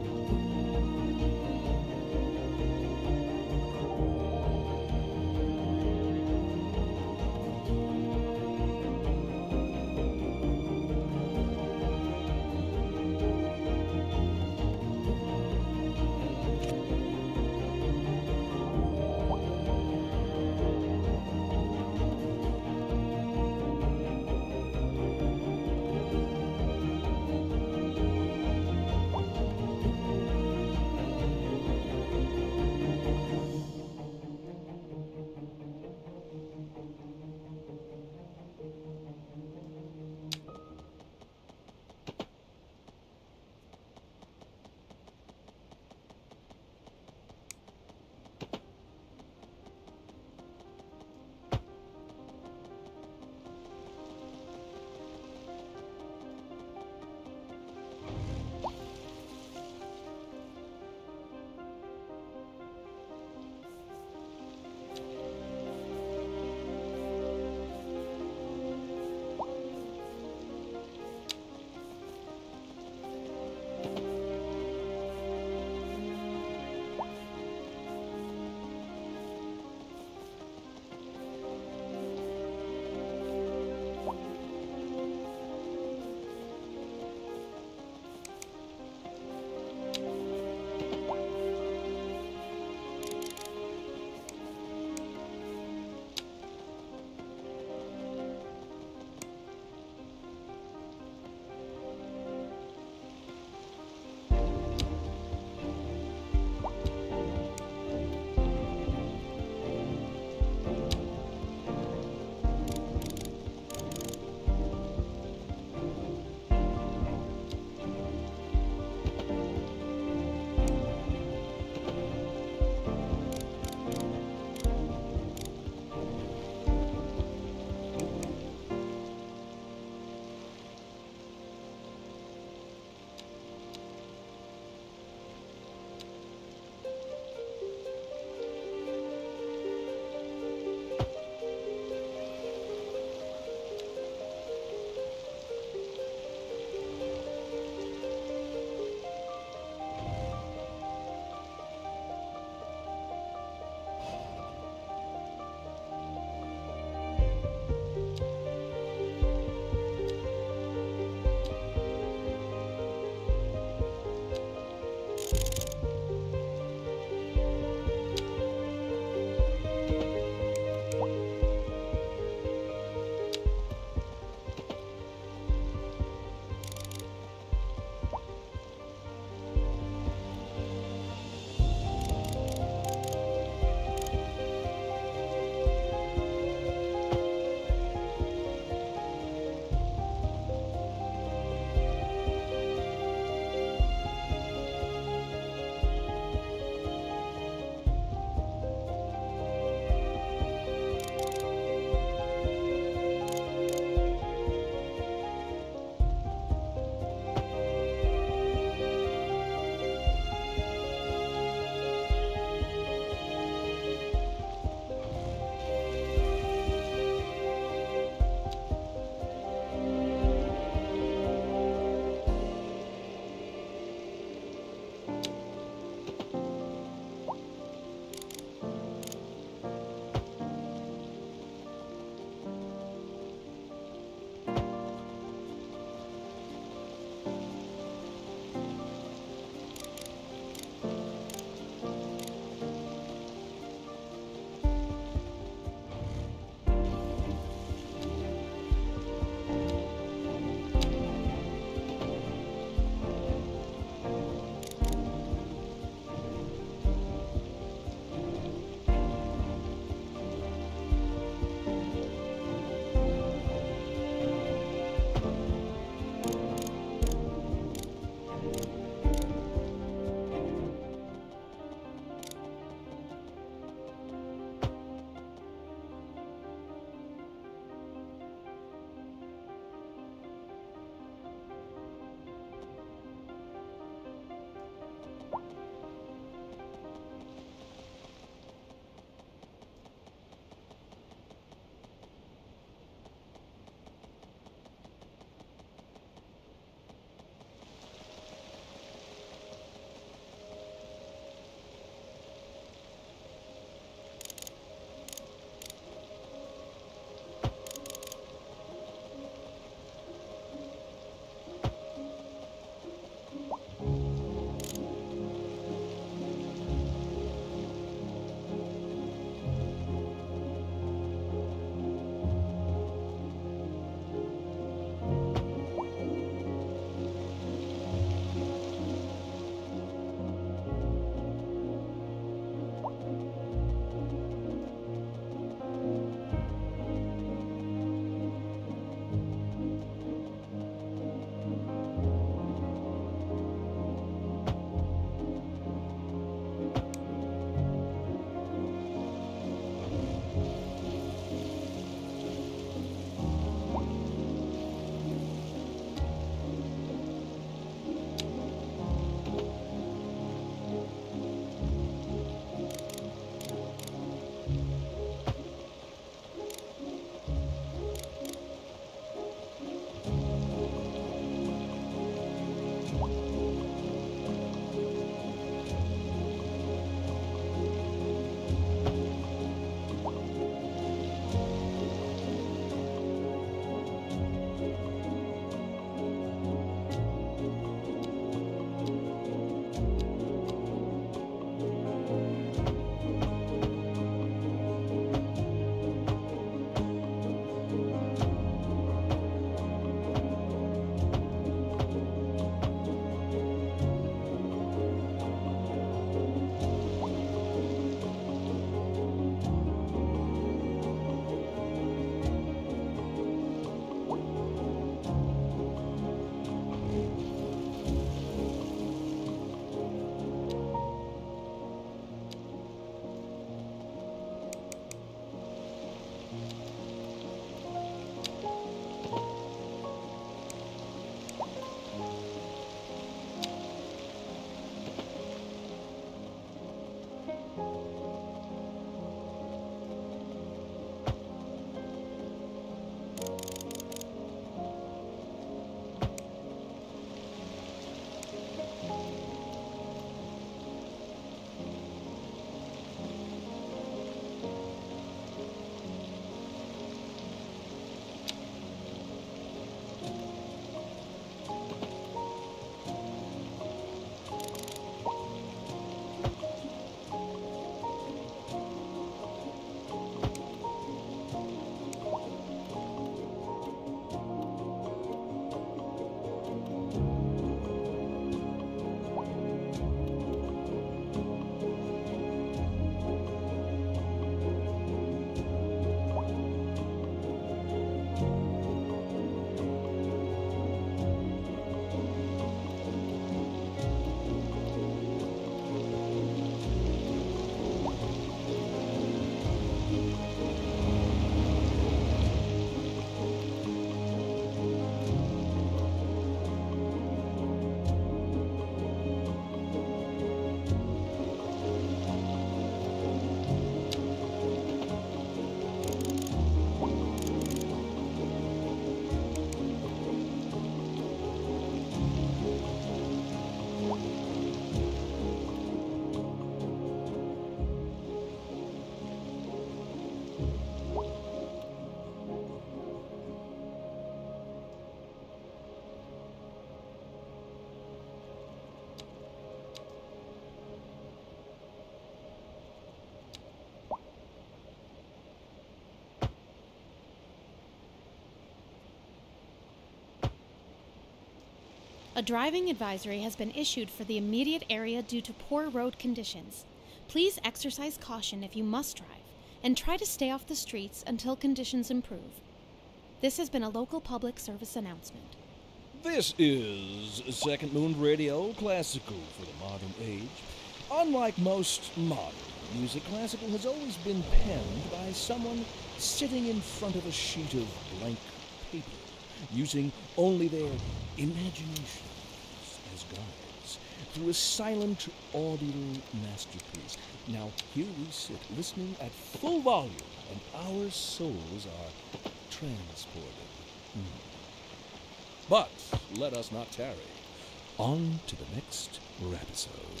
A driving advisory has been issued for the immediate area due to poor road conditions. Please exercise caution if you must drive, and try to stay off the streets until conditions improve. This has been a local public service announcement. This is Second Moon Radio, classical for the modern age. Unlike most modern music, classical has always been penned by someone sitting in front of a sheet of blank paper, using only their imaginations as guides through a silent, audible masterpiece. Now, here we sit, listening at full volume, and our souls are transported. Mm. But let us not tarry. On to the next episode.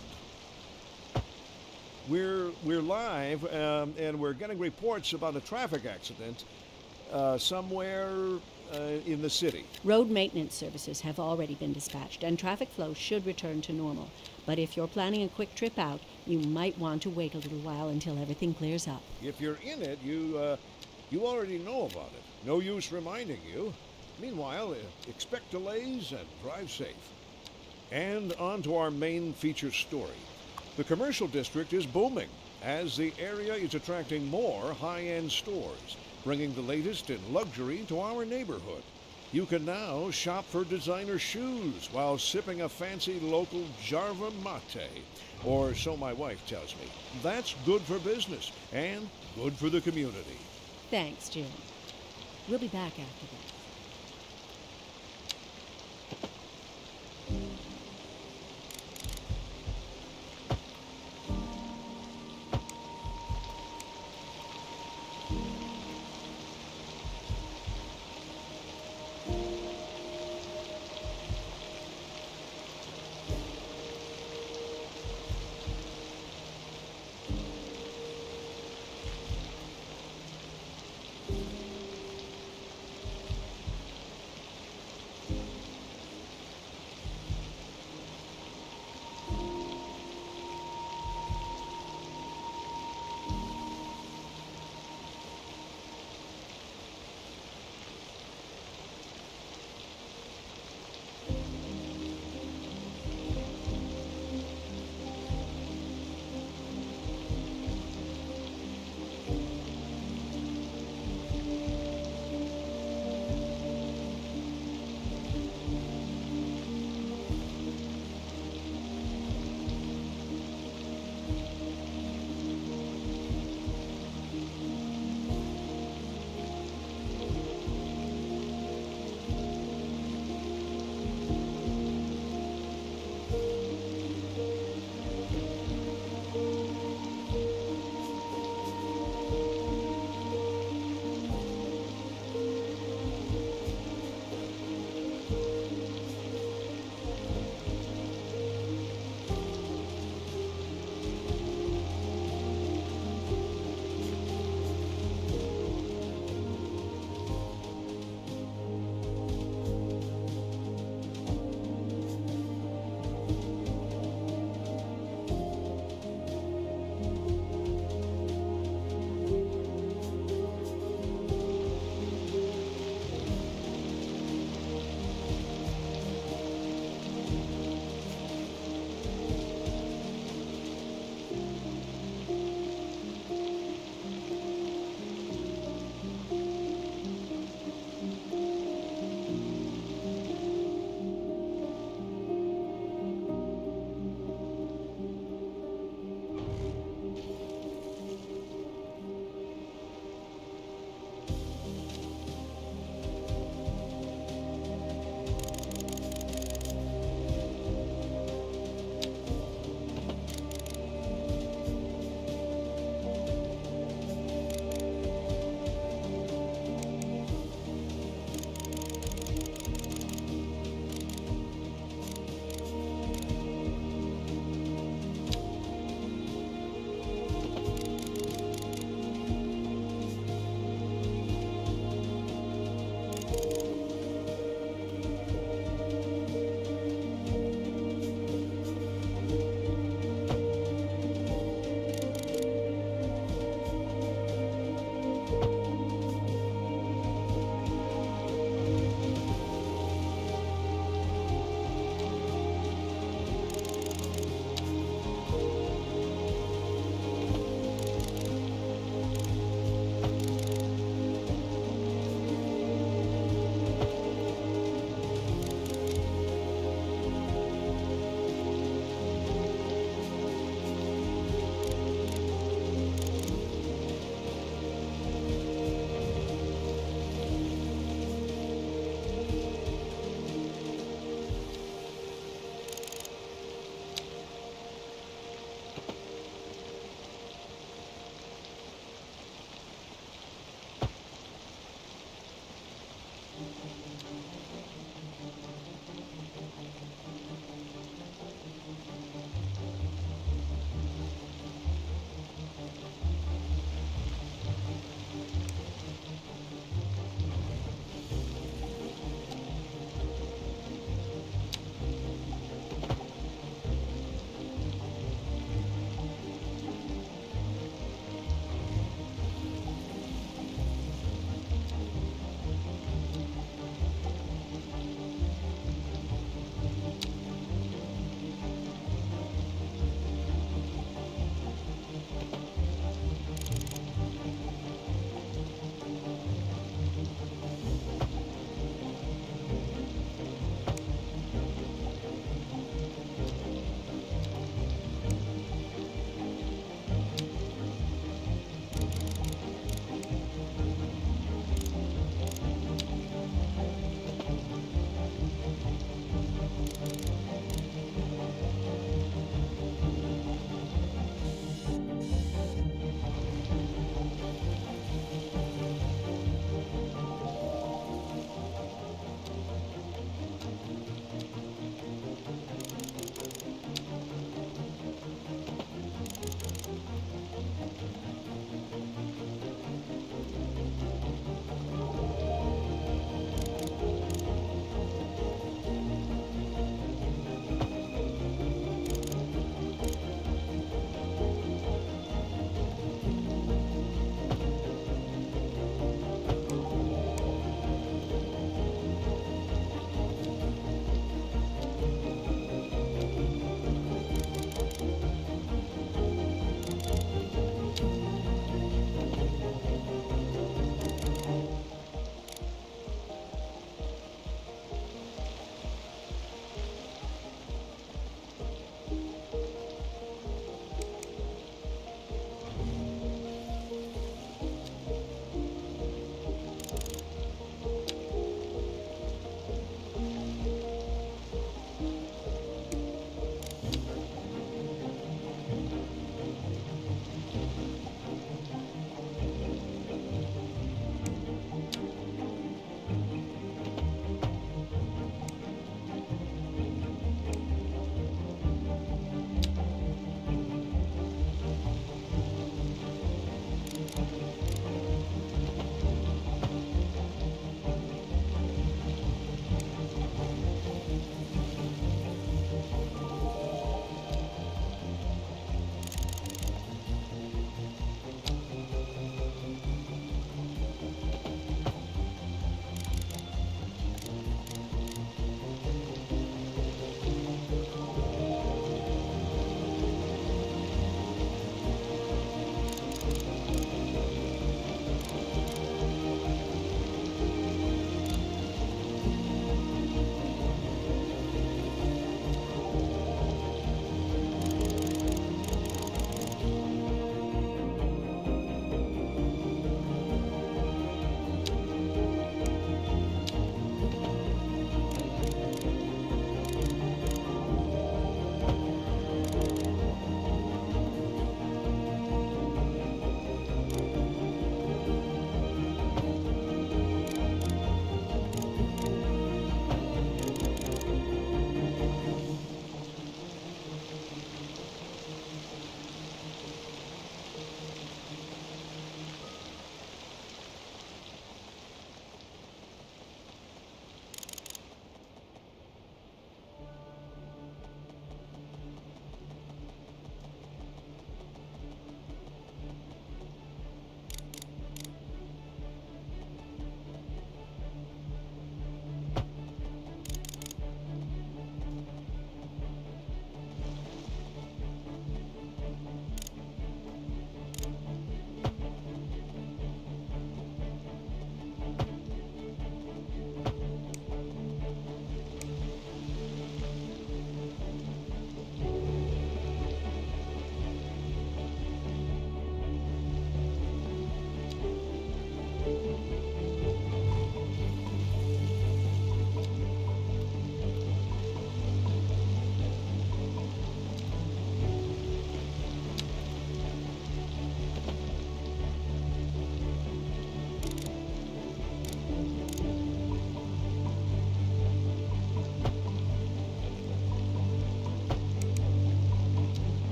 We're we're live, um, and we're getting reports about a traffic accident uh, somewhere uh, in the city. Road maintenance services have already been dispatched, and traffic flow should return to normal. But if you're planning a quick trip out, you might want to wait a little while until everything clears up. If you're in it, you uh, you already know about it. No use reminding you. Meanwhile, uh, expect delays and drive safe. And on to our main feature story. The commercial district is booming as the area is attracting more high-end stores, bringing the latest in luxury to our neighborhood. You can now shop for designer shoes while sipping a fancy local Jarva mate, or so my wife tells me. That's good for business and good for the community. Thanks, Jim. We'll be back after this.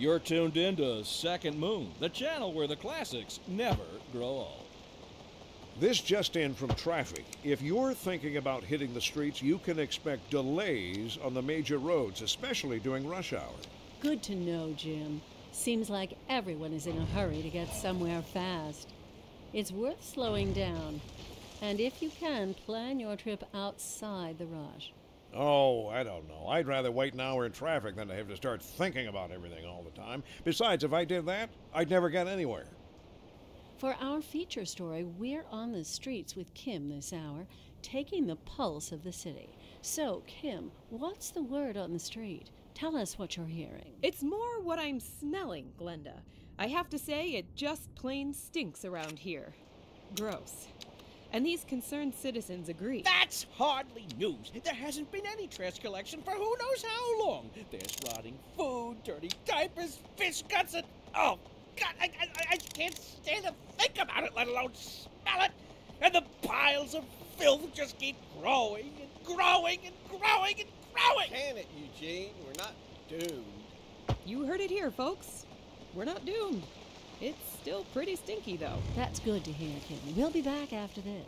You're tuned in to Second Moon, the channel where the classics never grow old. This just in from traffic. If you're thinking about hitting the streets, you can expect delays on the major roads, especially during rush hour. Good to know, Jim. Seems like everyone is in a hurry to get somewhere fast. It's worth slowing down. And if you can, plan your trip outside the rush. Oh, I don't know. I'd rather wait an hour in traffic than to have to start thinking about everything all the time. Besides, if I did that, I'd never get anywhere. For our feature story, we're on the streets with Kim this hour, taking the pulse of the city. So, Kim, what's the word on the street? Tell us what you're hearing. It's more what I'm smelling, Glenda. I have to say, it just plain stinks around here. Gross. And these concerned citizens agree. That's hardly news. There hasn't been any trash collection for who knows how long. There's rotting food, dirty diapers, fish guts, and... Oh, God, I, I, I can't stand to think about it, let alone smell it. And the piles of filth just keep growing and growing and growing and growing. Can it, Eugene? We're not doomed. You heard it here, folks. We're not doomed. It's still pretty stinky, though. That's good to hear, Kim. We'll be back after this.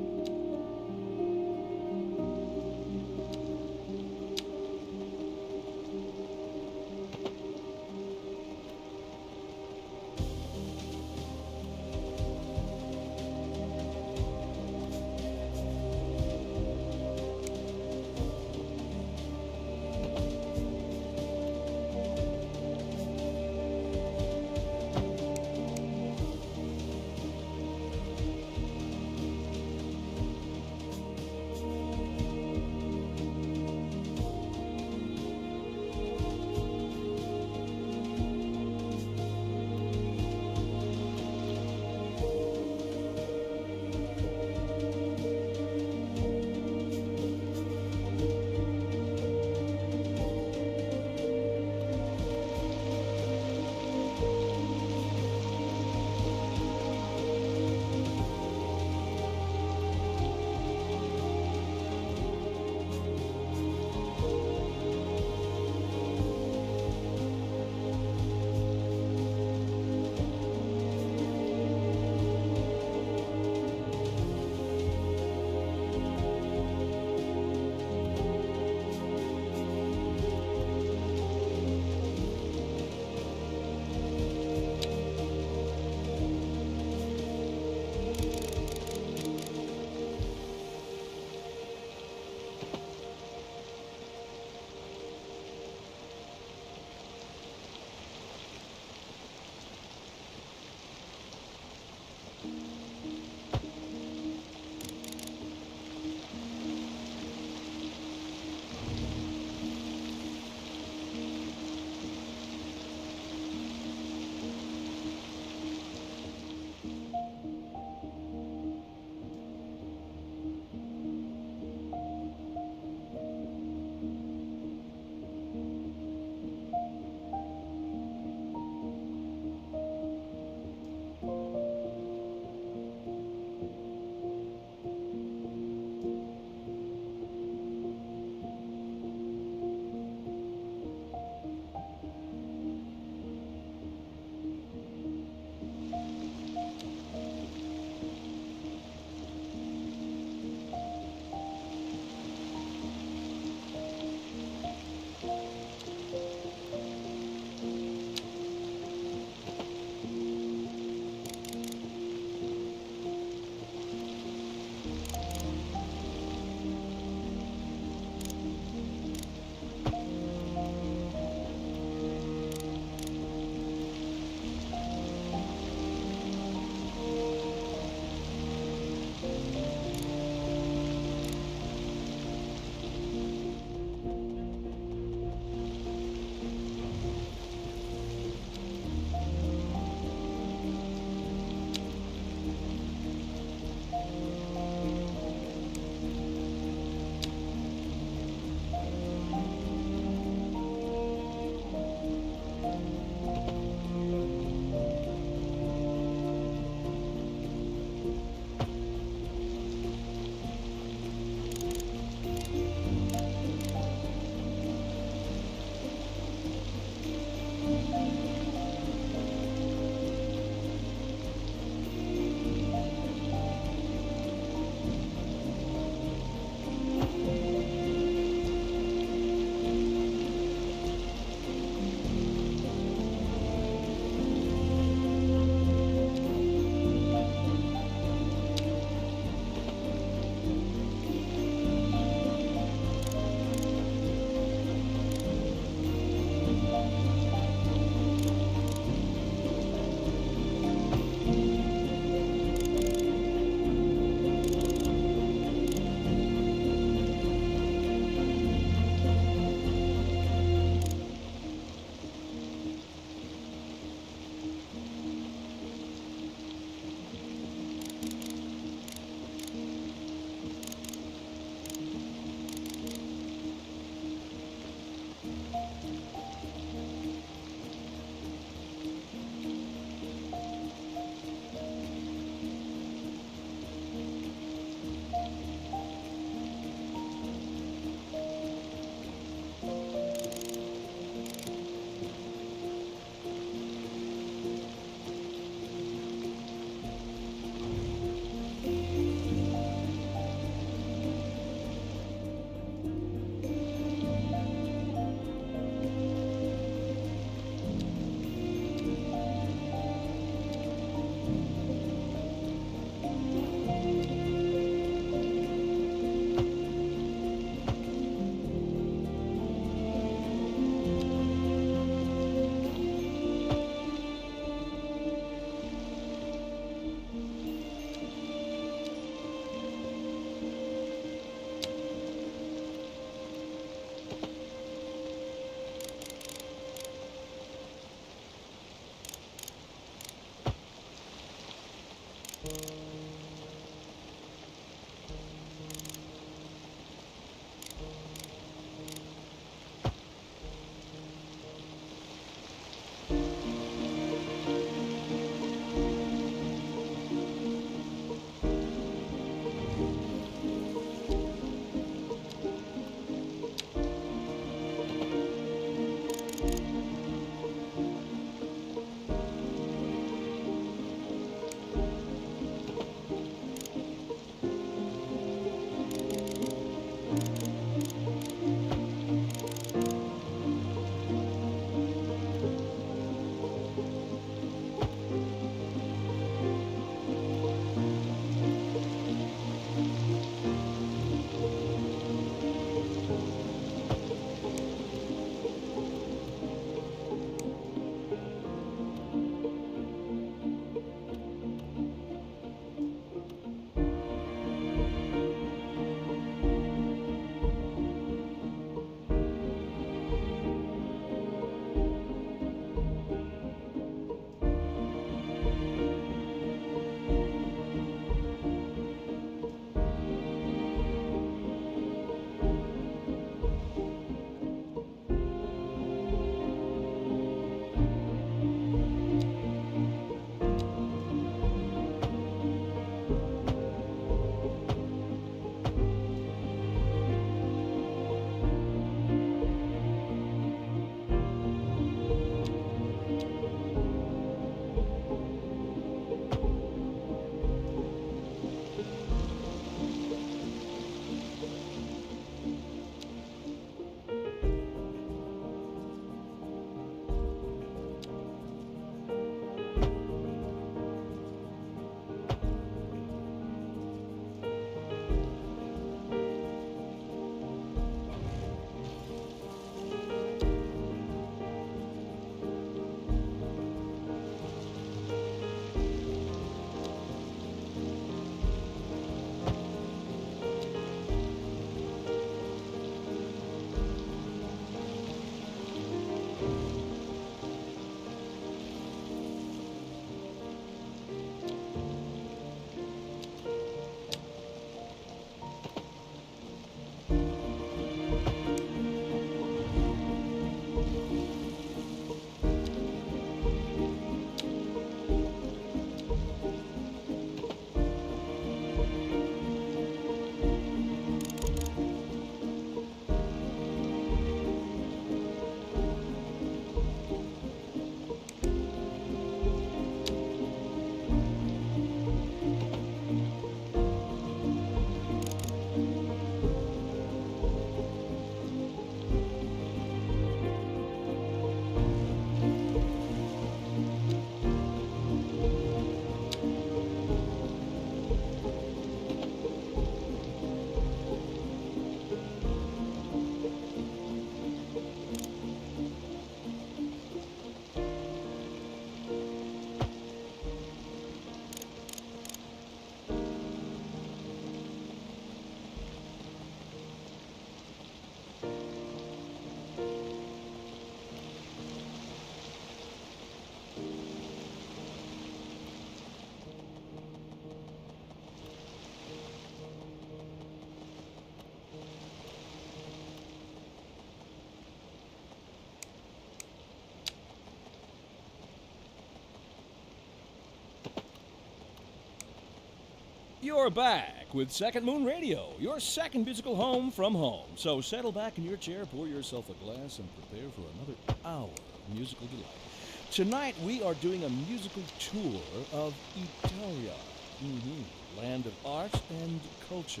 You're back with Second Moon Radio, your second musical home from home. So settle back in your chair, pour yourself a glass, and prepare for another hour of musical delight. Tonight, we are doing a musical tour of Italia, mm-hmm. land of art and culture.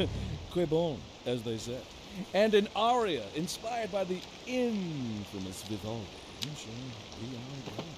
Que bon, as they say. And an aria inspired by the infamous Vivaldi. Shall we are going?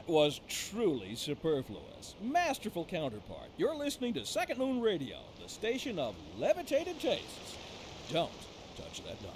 That was truly superfluous. Masterful counterpart. You're listening to Second Moon Radio, the station of levitated tastes. Don't touch that dial.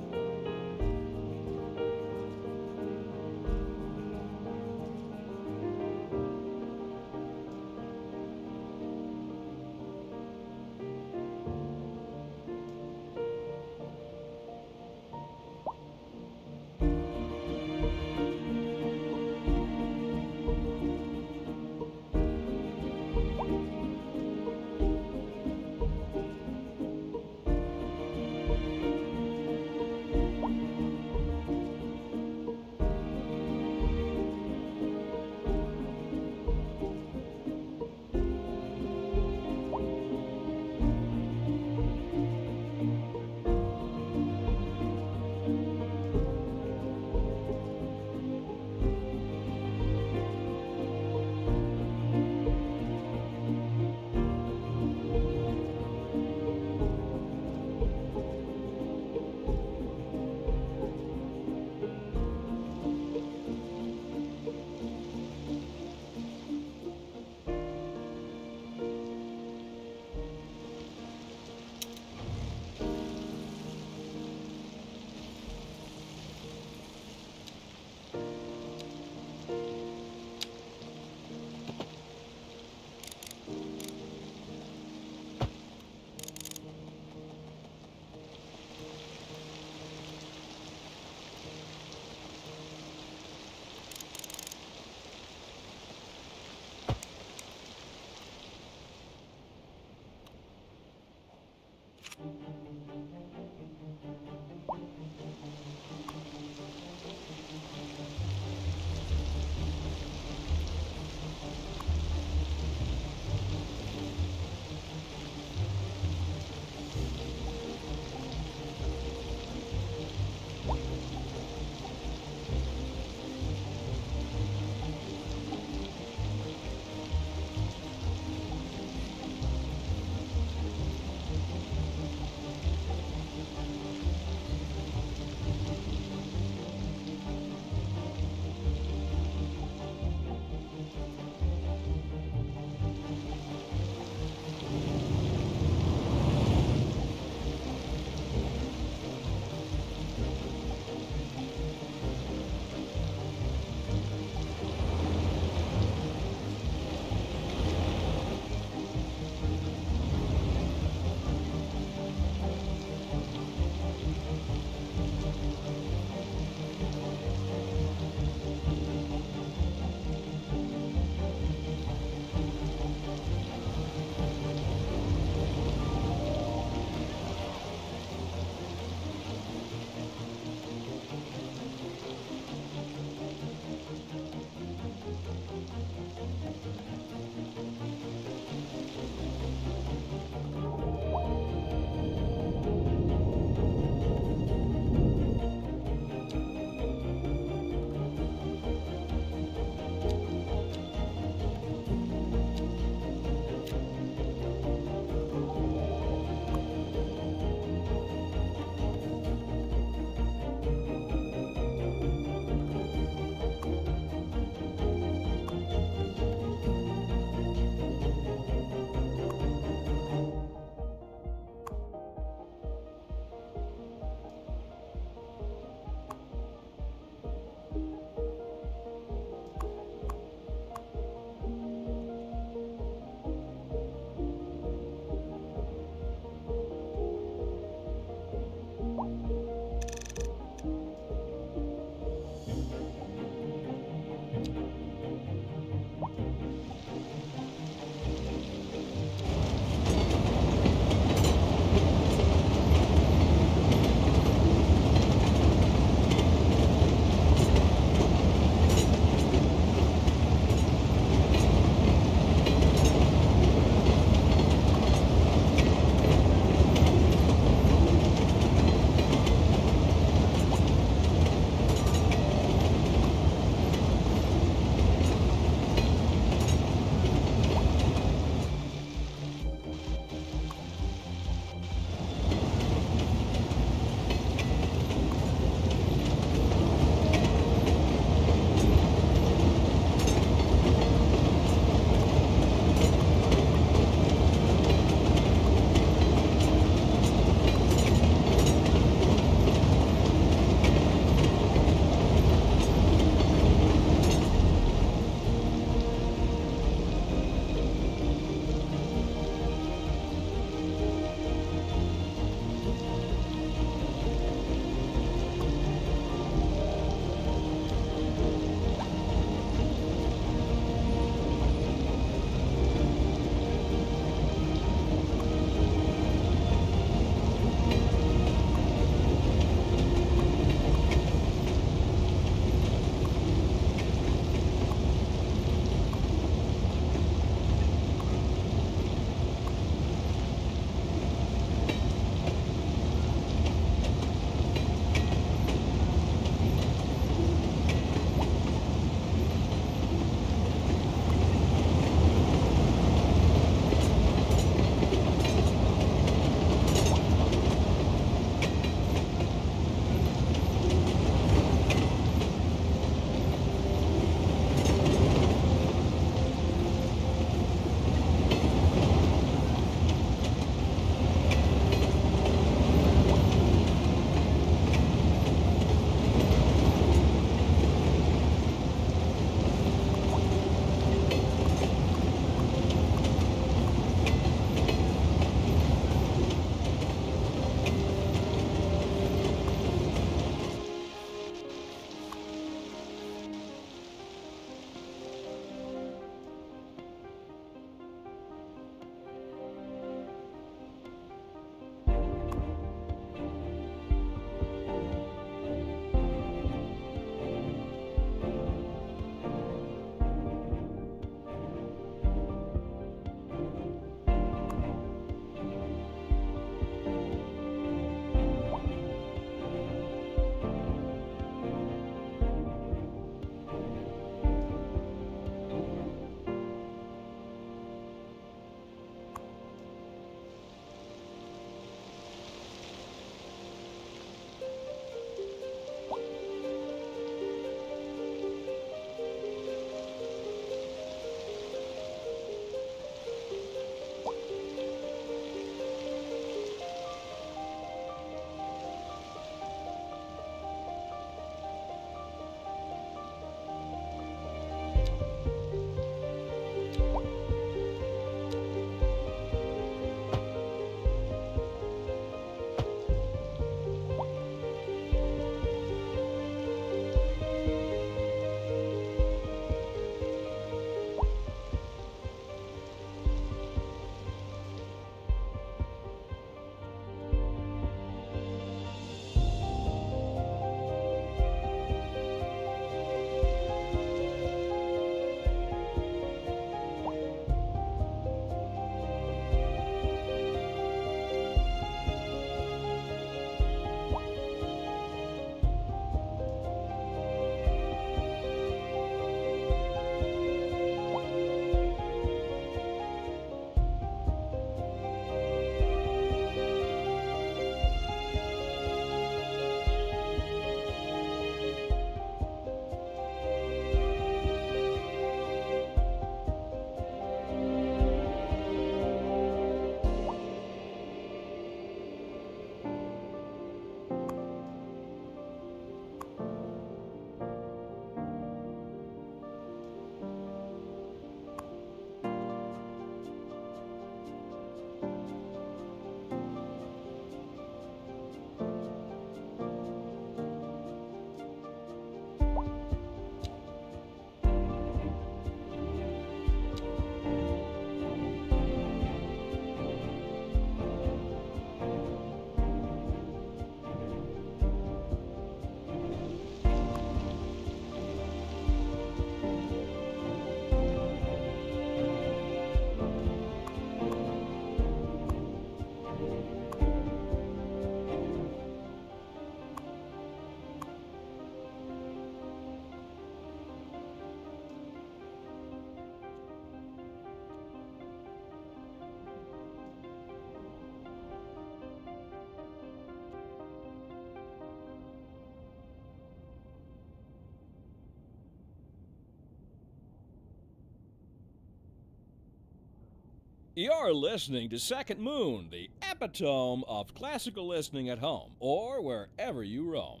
You're listening to Second Moon, the epitome of classical listening at home or wherever you roam.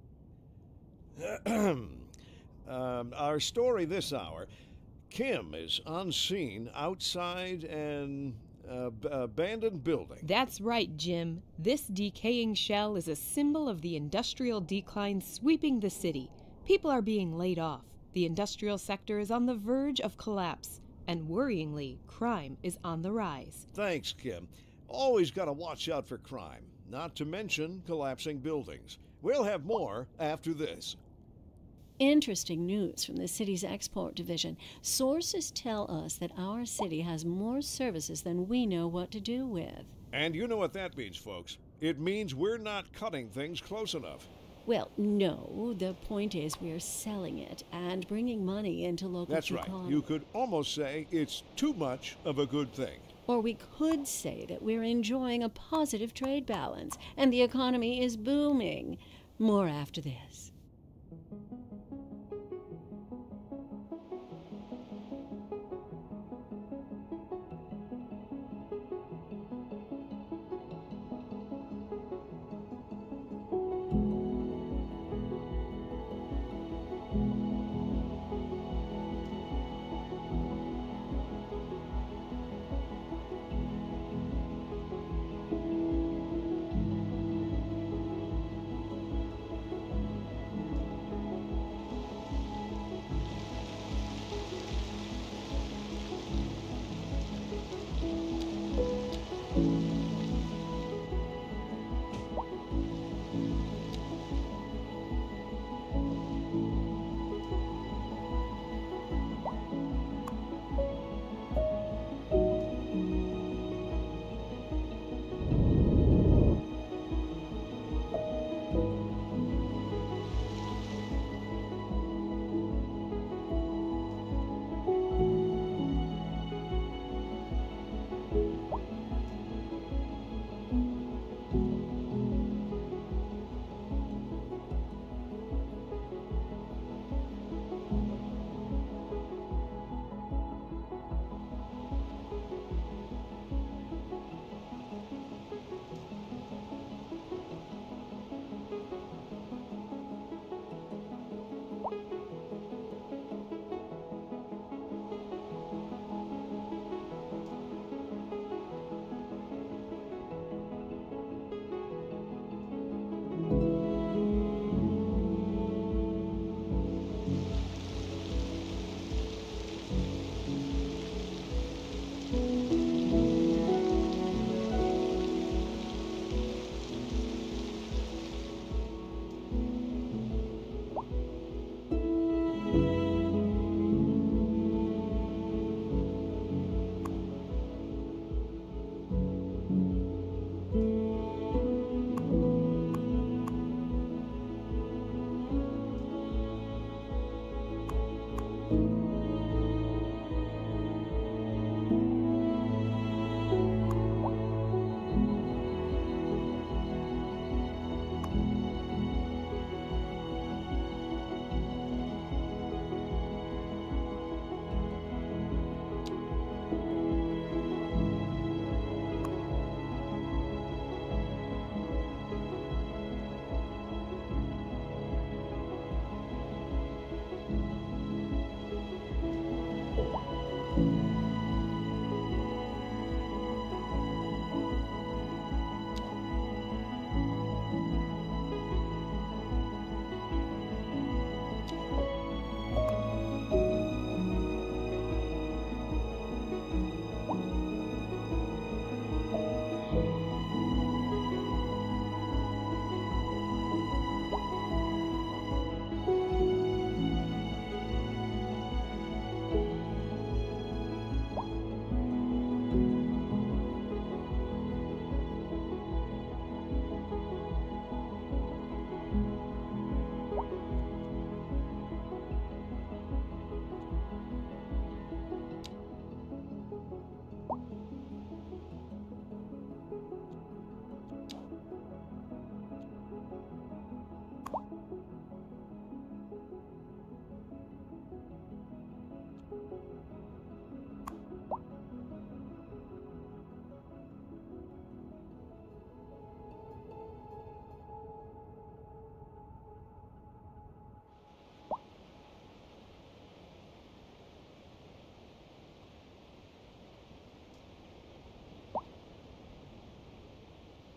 um, our story this hour, Kim is on scene outside an uh, b- abandoned building. That's right, Jim. This decaying shell is a symbol of the industrial decline sweeping the city. People are being laid off. The industrial sector is on the verge of collapse. And worryingly, crime is on the rise. Thanks, Kim. Always got to watch out for crime, not to mention collapsing buildings. We'll have more after this. Interesting news from the city's export division. Sources tell us that our city has more services than we know what to do with. And you know what that means, folks. It means we're not cutting things close enough. Well, no. The point is we're selling it and bringing money into local That's right. economy. You could almost say it's too much of a good thing. Or we could say that we're enjoying a positive trade balance and the economy is booming. More after this.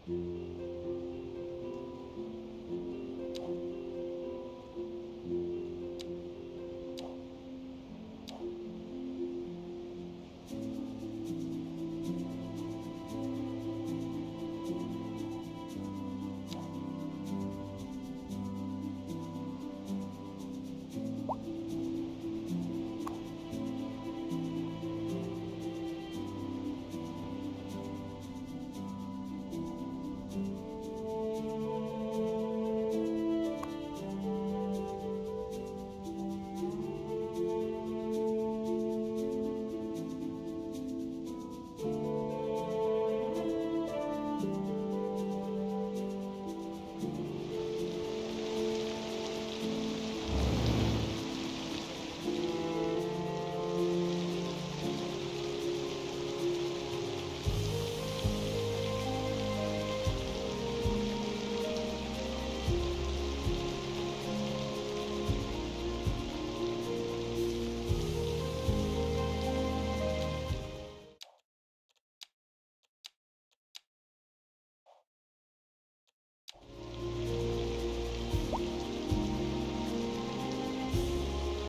you.